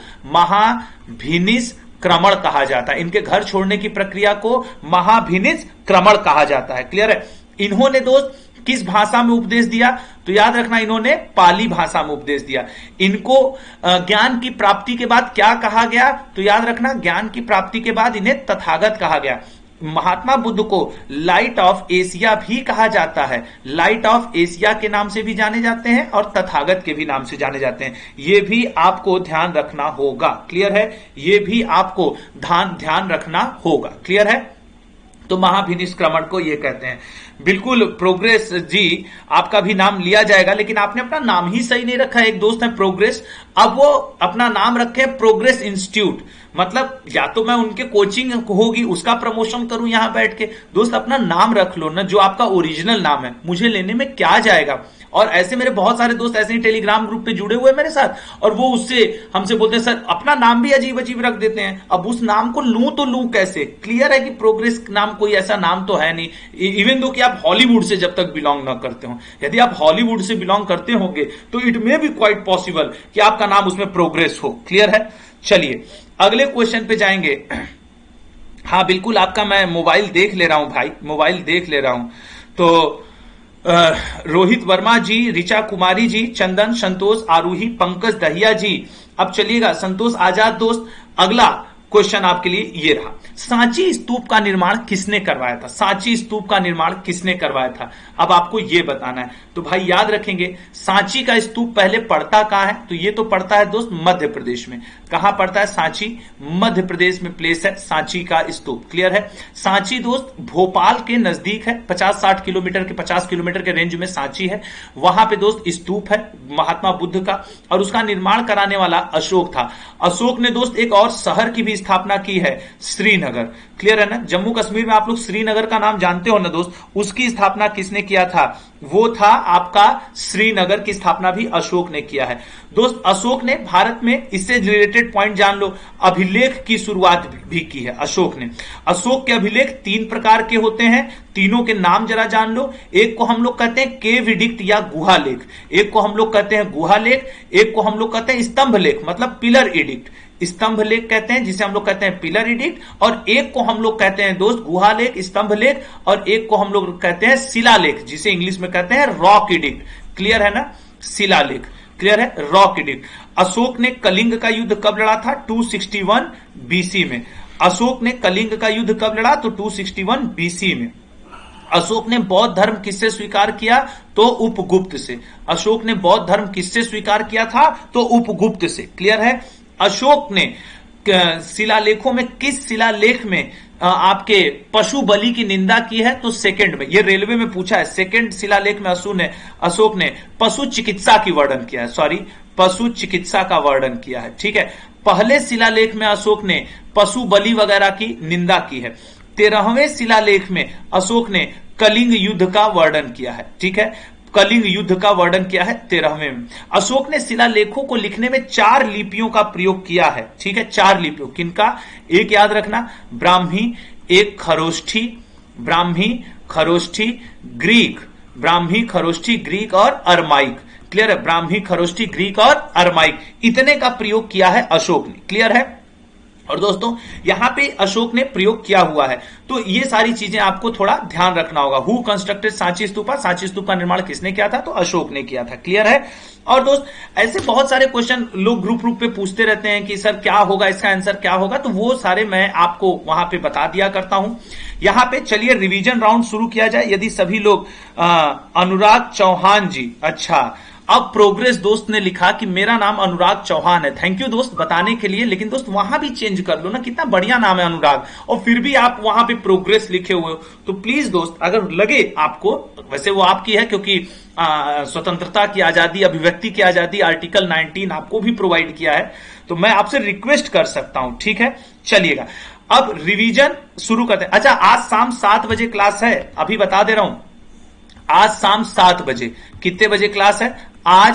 महाभिनिष्क्रमण कहा जाता है। इनके घर छोड़ने की प्रक्रिया को महाभिनिष्क्रमण कहा जाता है। क्लियर है? इन्होंने दोस्त किस भाषा में उपदेश दिया? तो याद रखना, इन्होंने पाली भाषा में उपदेश दिया। इनको ज्ञान की प्राप्ति के बाद क्या कहा गया? तो याद रखना, ज्ञान की प्राप्ति के बाद इन्हें तथागत कहा गया। महात्मा बुद्ध को लाइट ऑफ एशिया भी कहा जाता है। लाइट ऑफ एशिया के नाम से भी जाने जाते हैं और तथागत के भी नाम से जाने जाते हैं। ये भी आपको ध्यान रखना होगा। क्लियर है? ये भी आपको ध्यान ध्यान रखना होगा। क्लियर है? तो महाभिनिष्क्रमण को ये कहते हैं। बिल्कुल प्रोग्रेस जी, आपका भी नाम लिया जाएगा, लेकिन आपने अपना नाम ही सही नहीं रखा। एक दोस्त है प्रोग्रेस, अब वो अपना नाम रखे प्रोग्रेस इंस्टीट्यूट, मतलब या तो मैं उनके कोचिंग होगी उसका प्रमोशन करूं यहां बैठ के। दोस्त अपना नाम रख लो ना, जो आपका ओरिजिनल नाम है, मुझे लेने में क्या जाएगा। और ऐसे मेरे बहुत सारे दोस्त ऐसे ही टेलीग्राम ग्रुप पे जुड़े हुए मेरे साथ, और वो उससे हमसे बोलते हैं सर अपना नाम भी अजीब अजीब रख देते हैं, अब उस नाम को लूं तो लूं कैसे। क्लियर है कि प्रोग्रेस नाम कोई ऐसा नाम तो है नहीं, इवन दो कि आप हॉलीवुड से जब तक बिलोंग ना करते हो। यदि आप हॉलीवुड से बिलोंग करते होंगे तो it may be quite possible कि आपका नाम उसमें प्रोग्रेस हो। क्लियर है? चलिए अगले क्वेश्चन पे जाएंगे। हाँ बिल्कुल, आपका मैं मोबाइल देख ले रहा हूं भाई, मोबाइल देख ले रहा हूं। तो Uh, रोहित वर्मा जी, ऋचा कुमारी जी, चंदन, संतोष, आरूही, पंकज दहिया जी। अब चलिएगा संतोष आजाद दोस्त, अगला क्वेश्चन आपके लिए ये रहा, सांची स्तूप का निर्माण किसने करवाया था? सांची स्तूप का निर्माण किसने करवाया था? अब आपको ये बताना है। तो भाई याद रखेंगे, सांची का स्तूप पहले पड़ता कहां है? तो ये तो पड़ता है दोस्त मध्य प्रदेश में। कहां पड़ता है? सांची मध्य प्रदेश में प्लेस है सांची का स्तूप। क्लियर है? सांची दोस्त भोपाल के नजदीक है, पचास साठ किलोमीटर के पचास किलोमीटर के रेंज में सांची है। वहां पे दोस्त स्तूप है महात्मा बुद्ध का, और उसका निर्माण कराने वाला अशोक था। अशोक ने दोस्त एक और शहर की भी स्थापना की है, श्रीनगर। क्लियर है ना? जम्मू कश्मीर में आप लोग श्रीनगर का नाम जानते हो ना दोस्त, उसकी स्थापना किसने किया था? वो था आपका श्रीनगर की स्थापना भी अशोक ने किया है। दोस्त अशोक ने भारत में, इससे रिलेटेड पॉइंट जान लो, अभिलेख की शुरुआत भी की है अशोक ने। अशोक के अभिलेख तीन प्रकार के होते हैं, तीनों के नाम जरा जान लो। एक को हम लोग कहते हैं केव एडिक्ट या गुहा लेख, एक को हम लोग कहते हैं गुहा लेख, एक को हम लोग कहते हैं स्तंभ लेख मतलब पिलर एडिक्ट, स्तंभ लेख कहते हैं जिसे हम लोग कहते हैं पिलर एडिक्ट, और एक को हम लोग कहते हैं दोस्त गुहा लेख, स्तंभ लेख, और एक को हम लोग कहते हैं शिला लेख जिसे इंग्लिश में कहते हैं रॉक एडिक्ट। क्लियर है ना? शिला लेख। क्लियर है? Rock edict. अशोक ने कलिंग का युद्ध कब लड़ा था? टू सिक्सटी वन बीसी में। अशोक ने कलिंग का युद्ध कब लड़ा? तो टू सिक्सटी वन बीसी में। अशोक ने बौद्ध धर्म किससे स्वीकार किया? तो उपगुप्त से। अशोक ने बौद्ध धर्म किससे स्वीकार किया था? तो उपगुप्त से। क्लियर है? अशोक ने शिलालेखों में किस शिलालेख में आपके पशु बलि की निंदा की है? तो सेकंड में, ये रेलवे में पूछा है, सेकंड शिलालेख में अशोक ने अशोक ने पशु चिकित्सा की वर्णन किया है, सॉरी पशु चिकित्सा का वर्णन किया है। ठीक है? पहले शिलालेख में अशोक ने पशु बलि वगैरह की निंदा की है। तेरहवें शिलालेख में अशोक ने कलिंग युद्ध का वर्णन किया है। ठीक है? कलिंग युद्ध का वर्णन किया है तेरहवें में। अशोक ने शिलालेखों को लिखने में चार लिपियों का प्रयोग किया है। ठीक है? चार लिपियों, किनका? एक याद रखना, ब्राह्मी, एक खरोष्ठी, ब्राह्मी, खरोष्ठी, ग्रीक, ब्राह्मी, खरोष्ठी, ग्रीक और अरमाइक। क्लियर है? ब्राह्मी, खरोष्ठी, ग्रीक और अरमाइक, इतने का प्रयोग किया है अशोक ने। क्लियर है? और दोस्तों यहां पे अशोक ने प्रयोग किया हुआ है, तो ये सारी चीजें आपको थोड़ा ध्यान रखना होगा। Who constructed Sanchi stupa? सांची स्तूप का निर्माण किसने किया था? तो अशोक ने किया था। क्लियर है? और दोस्त ऐसे बहुत सारे क्वेश्चन लोग ग्रुप ग्रुप पे पूछते रहते हैं कि सर क्या होगा, इसका आंसर क्या होगा, तो वो सारे मैं आपको वहां पे बता दिया करता हूं। यहां पे चलिए रिवीजन राउंड शुरू किया जाए, यदि सभी लोग। अनुराग चौहान जी, अच्छा अब प्रोग्रेस दोस्त ने लिखा कि मेरा नाम अनुराग चौहान है। थैंक यू दोस्त बताने के लिए, लेकिन दोस्त वहां भी चेंज कर लो ना, कितना बढ़िया नाम है अनुराग, और फिर भी आप वहां पे प्रोग्रेस लिखे हुए हो। तो प्लीज दोस्त अगर लगे आपको, वैसे वो आपकी है क्योंकि आ, स्वतंत्रता की आजादी, अभिव्यक्ति की आजादी आर्टिकल नाइनटीन आपको भी प्रोवाइड किया है, तो मैं आपसे रिक्वेस्ट कर सकता हूं। ठीक है? चलिएगा अब रिवीजन शुरू करते हैं। अच्छा आज शाम सात बजे क्लास है, अभी बता दे रहा हूं, आज शाम सात बजे। कितने बजे क्लास है? आज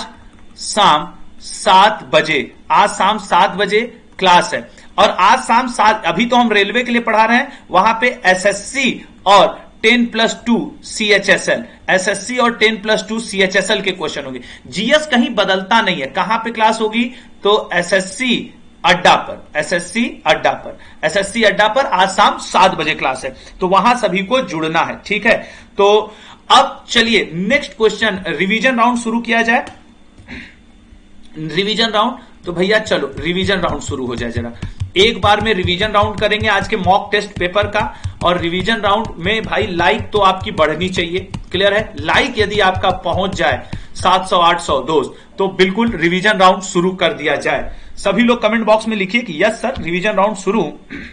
शाम सात बजे। आज शाम सात बजे क्लास है, और आज शाम सात, अभी तो हम रेलवे के लिए पढ़ा रहे हैं, वहां पे एसएससी और ten plus two C H S L, SSC और ten plus two C H S L के क्वेश्चन होंगे। जीएस कहीं बदलता नहीं है। कहां पे क्लास होगी? तो एसएससी अड्डा पर, एसएससी अड्डा पर, एसएससी अड्डा पर आज शाम सात बजे क्लास है, तो वहां सभी को जुड़ना है। ठीक है? तो अब चलिए नेक्स्ट क्वेश्चन, रिवीजन राउंड शुरू किया जाए। रिवीजन राउंड, तो भैया चलो रिवीजन राउंड शुरू हो जाए। जरा एक बार में रिवीजन राउंड करेंगे आज के मॉक टेस्ट पेपर का, और रिवीजन राउंड में भाई लाइक तो आपकी बढ़नी चाहिए। क्लियर है? लाइक यदि आपका पहुंच जाए सात सौ आठ सौ दोस्त, तो बिल्कुल रिवीजन राउंड शुरू कर दिया जाए। सभी लोग कमेंट बॉक्स में लिखिए कि यस सर रिवीजन राउंड शुरू।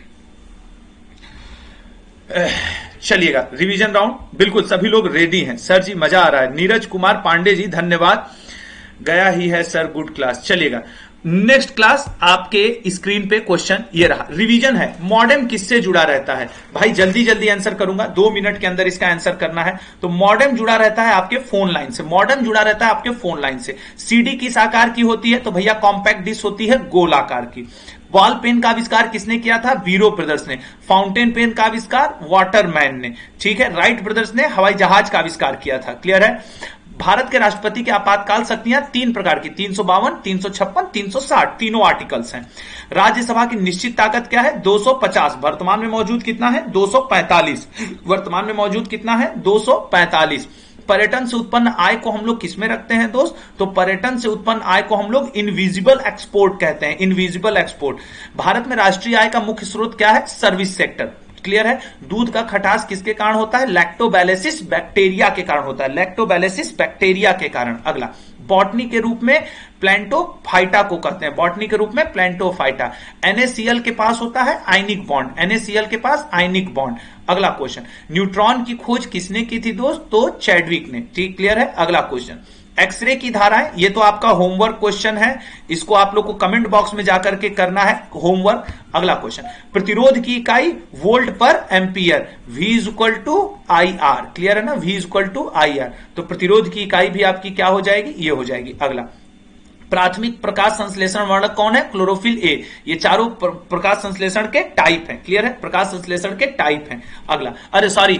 चलिएगा रिवीजन राउंड, बिल्कुल सभी लोग रेडी हैं। सर जी मजा आ रहा है। नीरज कुमार पांडे जी धन्यवाद, गया ही है सर, गुड क्लास। चलिएगा नेक्स्ट क्लास, आपके स्क्रीन पे क्वेश्चन ये रहा, रिवीजन है, मॉडेम किससे जुड़ा रहता है? भाई जल्दी जल्दी आंसर करूंगा, दो मिनट के अंदर इसका आंसर करना है। तो मॉडेम जुड़ा रहता है आपके फोन लाइन से, मॉडेम जुड़ा रहता है आपके फोन लाइन से। सीडी किस आकार की होती है? तो भैया कॉम्पैक्ट डिश होती है गोल आकार की। बॉल पेन का आविष्कार किसने किया था? बीरो ब्रदर्स ने। फाउंटेन पेन का आविष्कार वाटरमैन ने। ठीक है? राइट ब्रदर्स ने हवाई जहाज का आविष्कार किया था। क्लियर है? भारत के राष्ट्रपति की आपातकाल शक्तियां तीन प्रकार की, तीन सौ बावन, तीन सौ छप्पन, तीन सौ साठ, तीनों आर्टिकल्स हैं। राज्यसभा की निश्चित ताकत क्या है? दो सौ पचास। वर्तमान में मौजूद कितना है? दो सौ पैंतालीस। वर्तमान में मौजूद कितना है? दो सौ पैंतालीस। पर्यटन से उत्पन्न आय को हम लोग किसमें रखते हैं दोस्त? तो पर्यटन से उत्पन्न आय को हम लोग इनविजिबल एक्सपोर्ट कहते हैं, इनविजिबल एक्सपोर्ट। भारत में राष्ट्रीय आय का मुख्य स्रोत क्या है? Service sector. क्लियर है? दूध का खटास किसके कारण होता है? लैक्टोबैलिसिस बैक्टीरिया के कारण होता है, लैक्टोबैलिसिस बैक्टीरिया के कारण। अगला, बॉटनी के रूप में प्लैंटोफाइटा को कहते हैं, बॉटनी के रूप में प्लैंटोफाइटा। एनएसीएल के पास होता है आयनिक बॉन्ड, एनएसीएल के पास आयनिक बॉन्ड। अगला क्वेश्चन, न्यूट्रॉन की खोज किसने की थी दोस्त? तो चैडविक ने। ठीक, क्लियर है? अगला क्वेश्चन, एक्सरे की धाराएं, ये तो आपका होमवर्क क्वेश्चन है, इसको आप लोग को कमेंट बॉक्स में जाकर के करना है होमवर्क। अगला क्वेश्चन, प्रतिरोध की इकाई वोल्ट पर ampere, V is equal to I R. Clear है ना? V is equal to I R. तो प्रतिरोध की इकाई भी आपकी क्या हो जाएगी? ये हो जाएगी। अगला, प्राथमिक प्रकाश संश्लेषण वर्णक कौन है? Chlorophyll A. ये चारों प्र, प्रकाश संश्लेषण के टाइप हैं। क्लियर है? प्रकाश संश्लेषण के टाइप हैं। अगला, अरे सॉरी,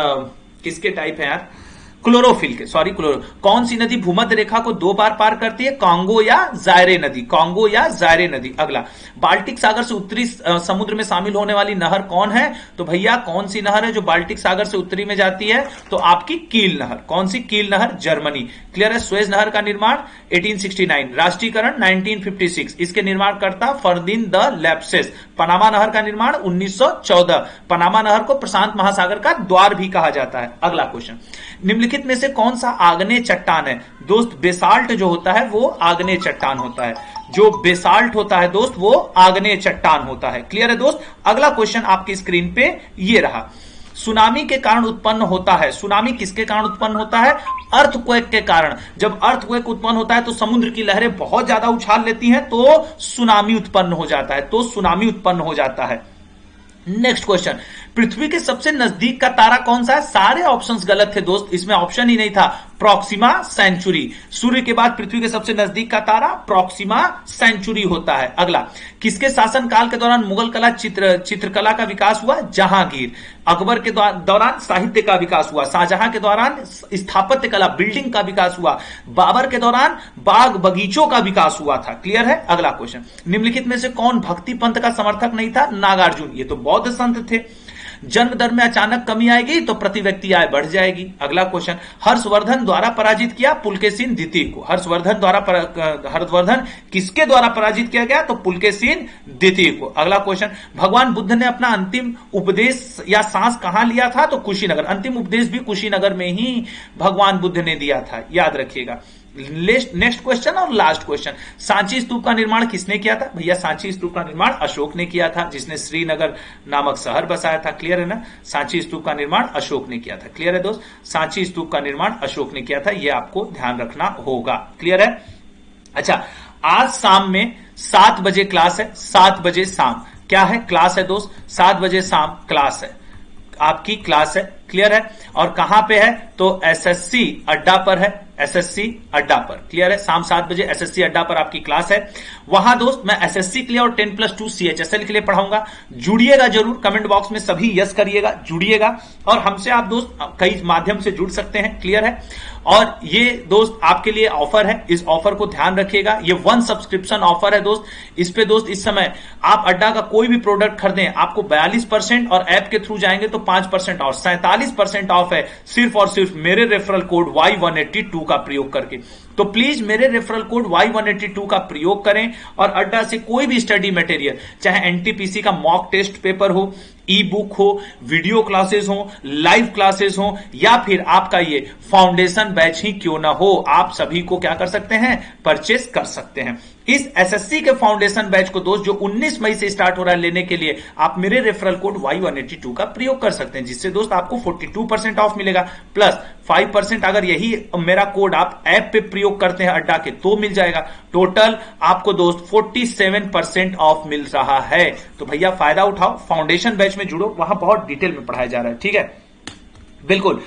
किसके टाइप है यार? क्लोरोफिल के, सॉरी क्लोरो। कौन सी नदी भूमध्य रेखा को दो बार पार करती है? कांगो या जायरे नदी, कांगो या जायरे नदी। अगला, बाल्टिक सागर से उत्तरी समुद्र में शामिल होने वाली नहर कौन है? तो भैया कौन सी नहर है जो बाल्टिक सागर से उत्तरी में जाती है? तो आपकी कील नहर। कौन सी? कील नहर, जर्मनी। क्लियर है? सुएज नहर का निर्माण अठारह सौ उनहत्तर, राष्ट्रीयकरण उन्नीस सौ छप्पन, इसके निर्माणकर्ता फर्दिन द लेप्सेस। पनामा नहर का निर्माण उन्नीस सौ चौदह, पनामा नहर को प्रशांत महासागर का द्वार भी कहा जाता है। अगला क्वेश्चन, निम्नलिखित में से कौन सा आग्नेय चट्टान है? दोस्त बेसाल्ट जो होता है वो आग्नेय चट्टान होता है, जो बेसाल्ट होता है दोस्त वो आग्नेय चट्टान होता है। क्लियर है दोस्त? अगला क्वेश्चन आपकी स्क्रीन पे ये रहा, सुनामी के कारण उत्पन्न होता है। सुनामी किसके कारण उत्पन्न होता है? अर्थक्वेक के कारण। जब अर्थक्वेक उत्पन्न होता है तो समुद्र की लहरें बहुत ज्यादा उछाल लेती हैं तो सुनामी उत्पन्न हो जाता है, तो सुनामी उत्पन्न हो जाता है। नेक्स्ट क्वेश्चन, पृथ्वी के सबसे नजदीक का तारा कौन सा है? सारे ऑप्शंस गलत थे दोस्त, इसमें ऑप्शन ही नहीं था। प्रॉक्सिमा सेंचुरी, सूर्य के बाद पृथ्वी के सबसे नजदीक का तारा प्रॉक्सिमा सेंचुरी होता है। अगला, किसके शासनकाल के दौरान मुगल कला चित्र चित्रकला का विकास हुआ? जहांगीर। अकबर के दौरान साहित्य का विकास हुआ, शाहजहां के दौरान स्थापत्य कला बिल्डिंग का विकास हुआ, बाबर के दौरान बाग बगीचों का विकास हुआ था। क्लियर है? अगला क्वेश्चन, निम्नलिखित में से कौन भक्ति पंथ का समर्थक नहीं था? नागार्जुन, ये तो बौद्ध संत थे। जन्म दर में अचानक कमी आएगी तो प्रति व्यक्ति आय बढ़ जाएगी। अगला क्वेश्चन, हर्षवर्धन द्वारा पराजित किया पुलकेशिन द्वितीय को। हर्षवर्धन द्वारा पर, हर्षवर्धन किसके द्वारा पराजित किया गया? तो पुलकेशिन द्वितीय को। अगला क्वेश्चन, भगवान बुद्ध ने अपना अंतिम उपदेश या सांस कहां लिया था? तो कुशीनगर। अंतिम उपदेश भी कुशीनगर में ही भगवान बुद्ध ने दिया था, याद रखिएगा। नेक्स्ट क्वेश्चन और लास्ट क्वेश्चन, सांची स्तूप का निर्माण किसने किया था? भैया सांची स्तूप का निर्माण अशोक ने किया था, जिसने श्रीनगर नामक शहर बसाया था। क्लियर है ना? सांची स्तूप का निर्माण अशोक ने किया था। क्लियर है दोस्त? सांची स्तूप का निर्माण अशोक ने किया था, यह आपको ध्यान रखना होगा। क्लियर है? अच्छा, आज शाम में सात बजे क्लास है, सात बजे शाम क्या है? क्लास है दोस्त, सात बजे शाम क्लास है, आपकी क्लास है। क्लियर है? और कहां पे है? तो एसएससी अड्डा पर है, एसएससी अड्डा पर। क्लियर है? शाम सात बजे एसएससी अड्डा पर आपकी क्लास है। वहां दोस्त मैं एसएससी के लिए और टेन प्लस टू सीएचएसएल के लिए पढ़ाऊंगा। जुड़िएगा जरूर, कमेंट बॉक्स में सभी यस करिएगा, जुड़िएगा। और हमसे आप दोस्त कई माध्यम से जुड़ सकते हैं। क्लियर है? और ये दोस्त आपके लिए ऑफर है, इस ऑफर को ध्यान रखिएगा। ये वन सब्सक्रिप्शन ऑफर है दोस्त। इस पे दोस्त इस समय आप अड्डा का कोई भी प्रोडक्ट खरीदें आपको बयालीस परसेंट और ऐप के थ्रू जाएंगे तो पांच परसेंट और सैंतालीस परसेंट ऑफ है, सिर्फ और सिर्फ मेरे referral code Y one eighty two का प्रयोग करके। तो प्लीज मेरे referral code Y one eighty two का प्रयोग करें और अड्डा से कोई भी स्टडी मटेरियल, चाहे एनटीपीसी का मॉक टेस्ट पेपर हो, ई बुक हो, वीडियो क्लासेस हो, लाइव क्लासेस हो, या फिर आपका ये फाउंडेशन बैच ही क्यों ना हो, आप सभी को क्या कर सकते हैं? परचेस कर सकते हैं। इस एसएससी के फाउंडेशन बैच को दोस्त जो उन्नीस मई से स्टार्ट हो रहा है, लेने के लिए आप मेरे referral code Y one eighty two का प्रयोग कर सकते हैं, जिससे दोस्त आपको बयालीस परसेंट ऑफ मिलेगा, प्लस पांच परसेंट अगर यही मेरा कोड आप ऐप पे प्रयोग करते हैं अड्डा के तो मिल जाएगा। टोटल आपको दोस्त सैंतालीस परसेंट ऑफ मिल रहा है। तो भैया फायदा उठाओ, फाउंडेशन बैच में जुड़ो, वहां बहुत डिटेल में पढ़ाया जा रहा है। ठीक है? बिल्कुल।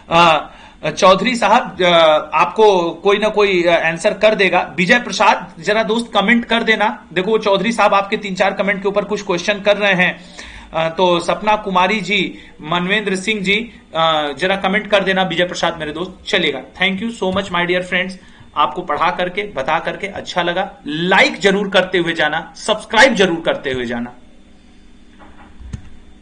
चौधरी साहब आपको कोई ना कोई आंसर कर देगा। विजय प्रसाद जरा दोस्त कमेंट कर देना। देखो चौधरी साहब आपके तीन चार कमेंट के ऊपर कुछ क्वेश्चन कर रहे हैं। तो सपना कुमारी जी, मनवेंद्र सिंह जी, जरा कमेंट कर देना विजय प्रसाद मेरे दोस्त, चलेगा। Thank you so much my dear friends, आपको पढ़ा करके बता करके अच्छा लगा। लाइक जरूर करते हुए जाना, सब्सक्राइब जरूर करते हुए जाना।